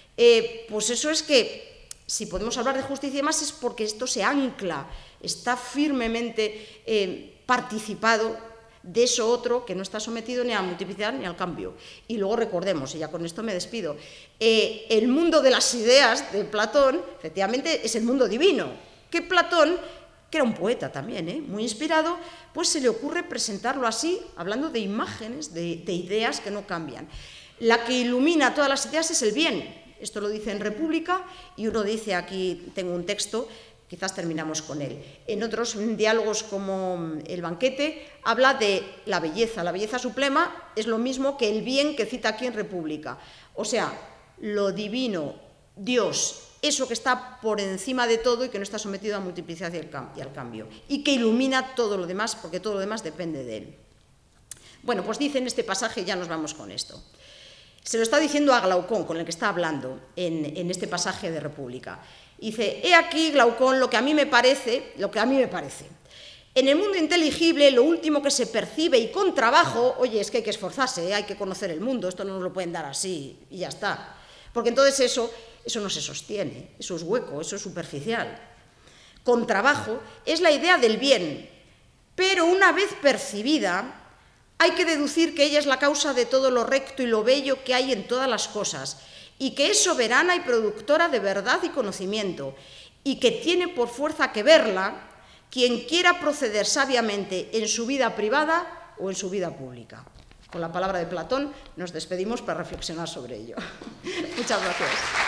S1: eh, pues eso es que si podemos hablar de justicia y demás es porque esto se ancla, está firmemente eh, participado de eso otro que no está sometido ni a la multiplicidad ni al cambio. Y luego recordemos, y ya con esto me despido, eh, el mundo de las ideas de Platón, efectivamente, es el mundo divino, que Platón, que era un poeta también, ¿eh? muy inspirado, pues se le ocurre presentarlo así, hablando de imágenes, de, de ideas que no cambian. La que ilumina todas las ideas es el bien. Esto lo dice en República, y uno dice, aquí tengo un texto, quizás terminamos con él. En otros diálogos como El banquete, habla de la belleza. La belleza suprema es lo mismo que el bien que cita aquí en República. O sea, lo divino, Dios, eso que está por encima de todo y que no está sometido a multiplicidad y al cambio. Y que ilumina todo lo demás, porque todo lo demás depende de él. Bueno, pues dice en este pasaje, ya nos vamos con esto. Se lo está diciendo a Glaucón, con el que está hablando en, en este pasaje de República. Dice, he aquí, Glaucón, lo que a mí me parece, lo que a mí me parece. En el mundo inteligible, lo último que se percibe y con trabajo, oye, es que hay que esforzarse, ¿eh? Hay que conocer el mundo, esto no nos lo pueden dar así y ya está. Porque entonces eso, eso no se sostiene, eso es hueco, eso es superficial. Con trabajo es la idea del bien, pero una vez percibida, hay que deducir que ella es la causa de todo lo recto y lo bello que hay en todas las cosas, y que es soberana y productora de verdad y conocimiento, y que tiene por fuerza que verla quien quiera proceder sabiamente en su vida privada o en su vida pública. Con la palabra de Platón nos despedimos para reflexionar sobre ello. Muchas gracias.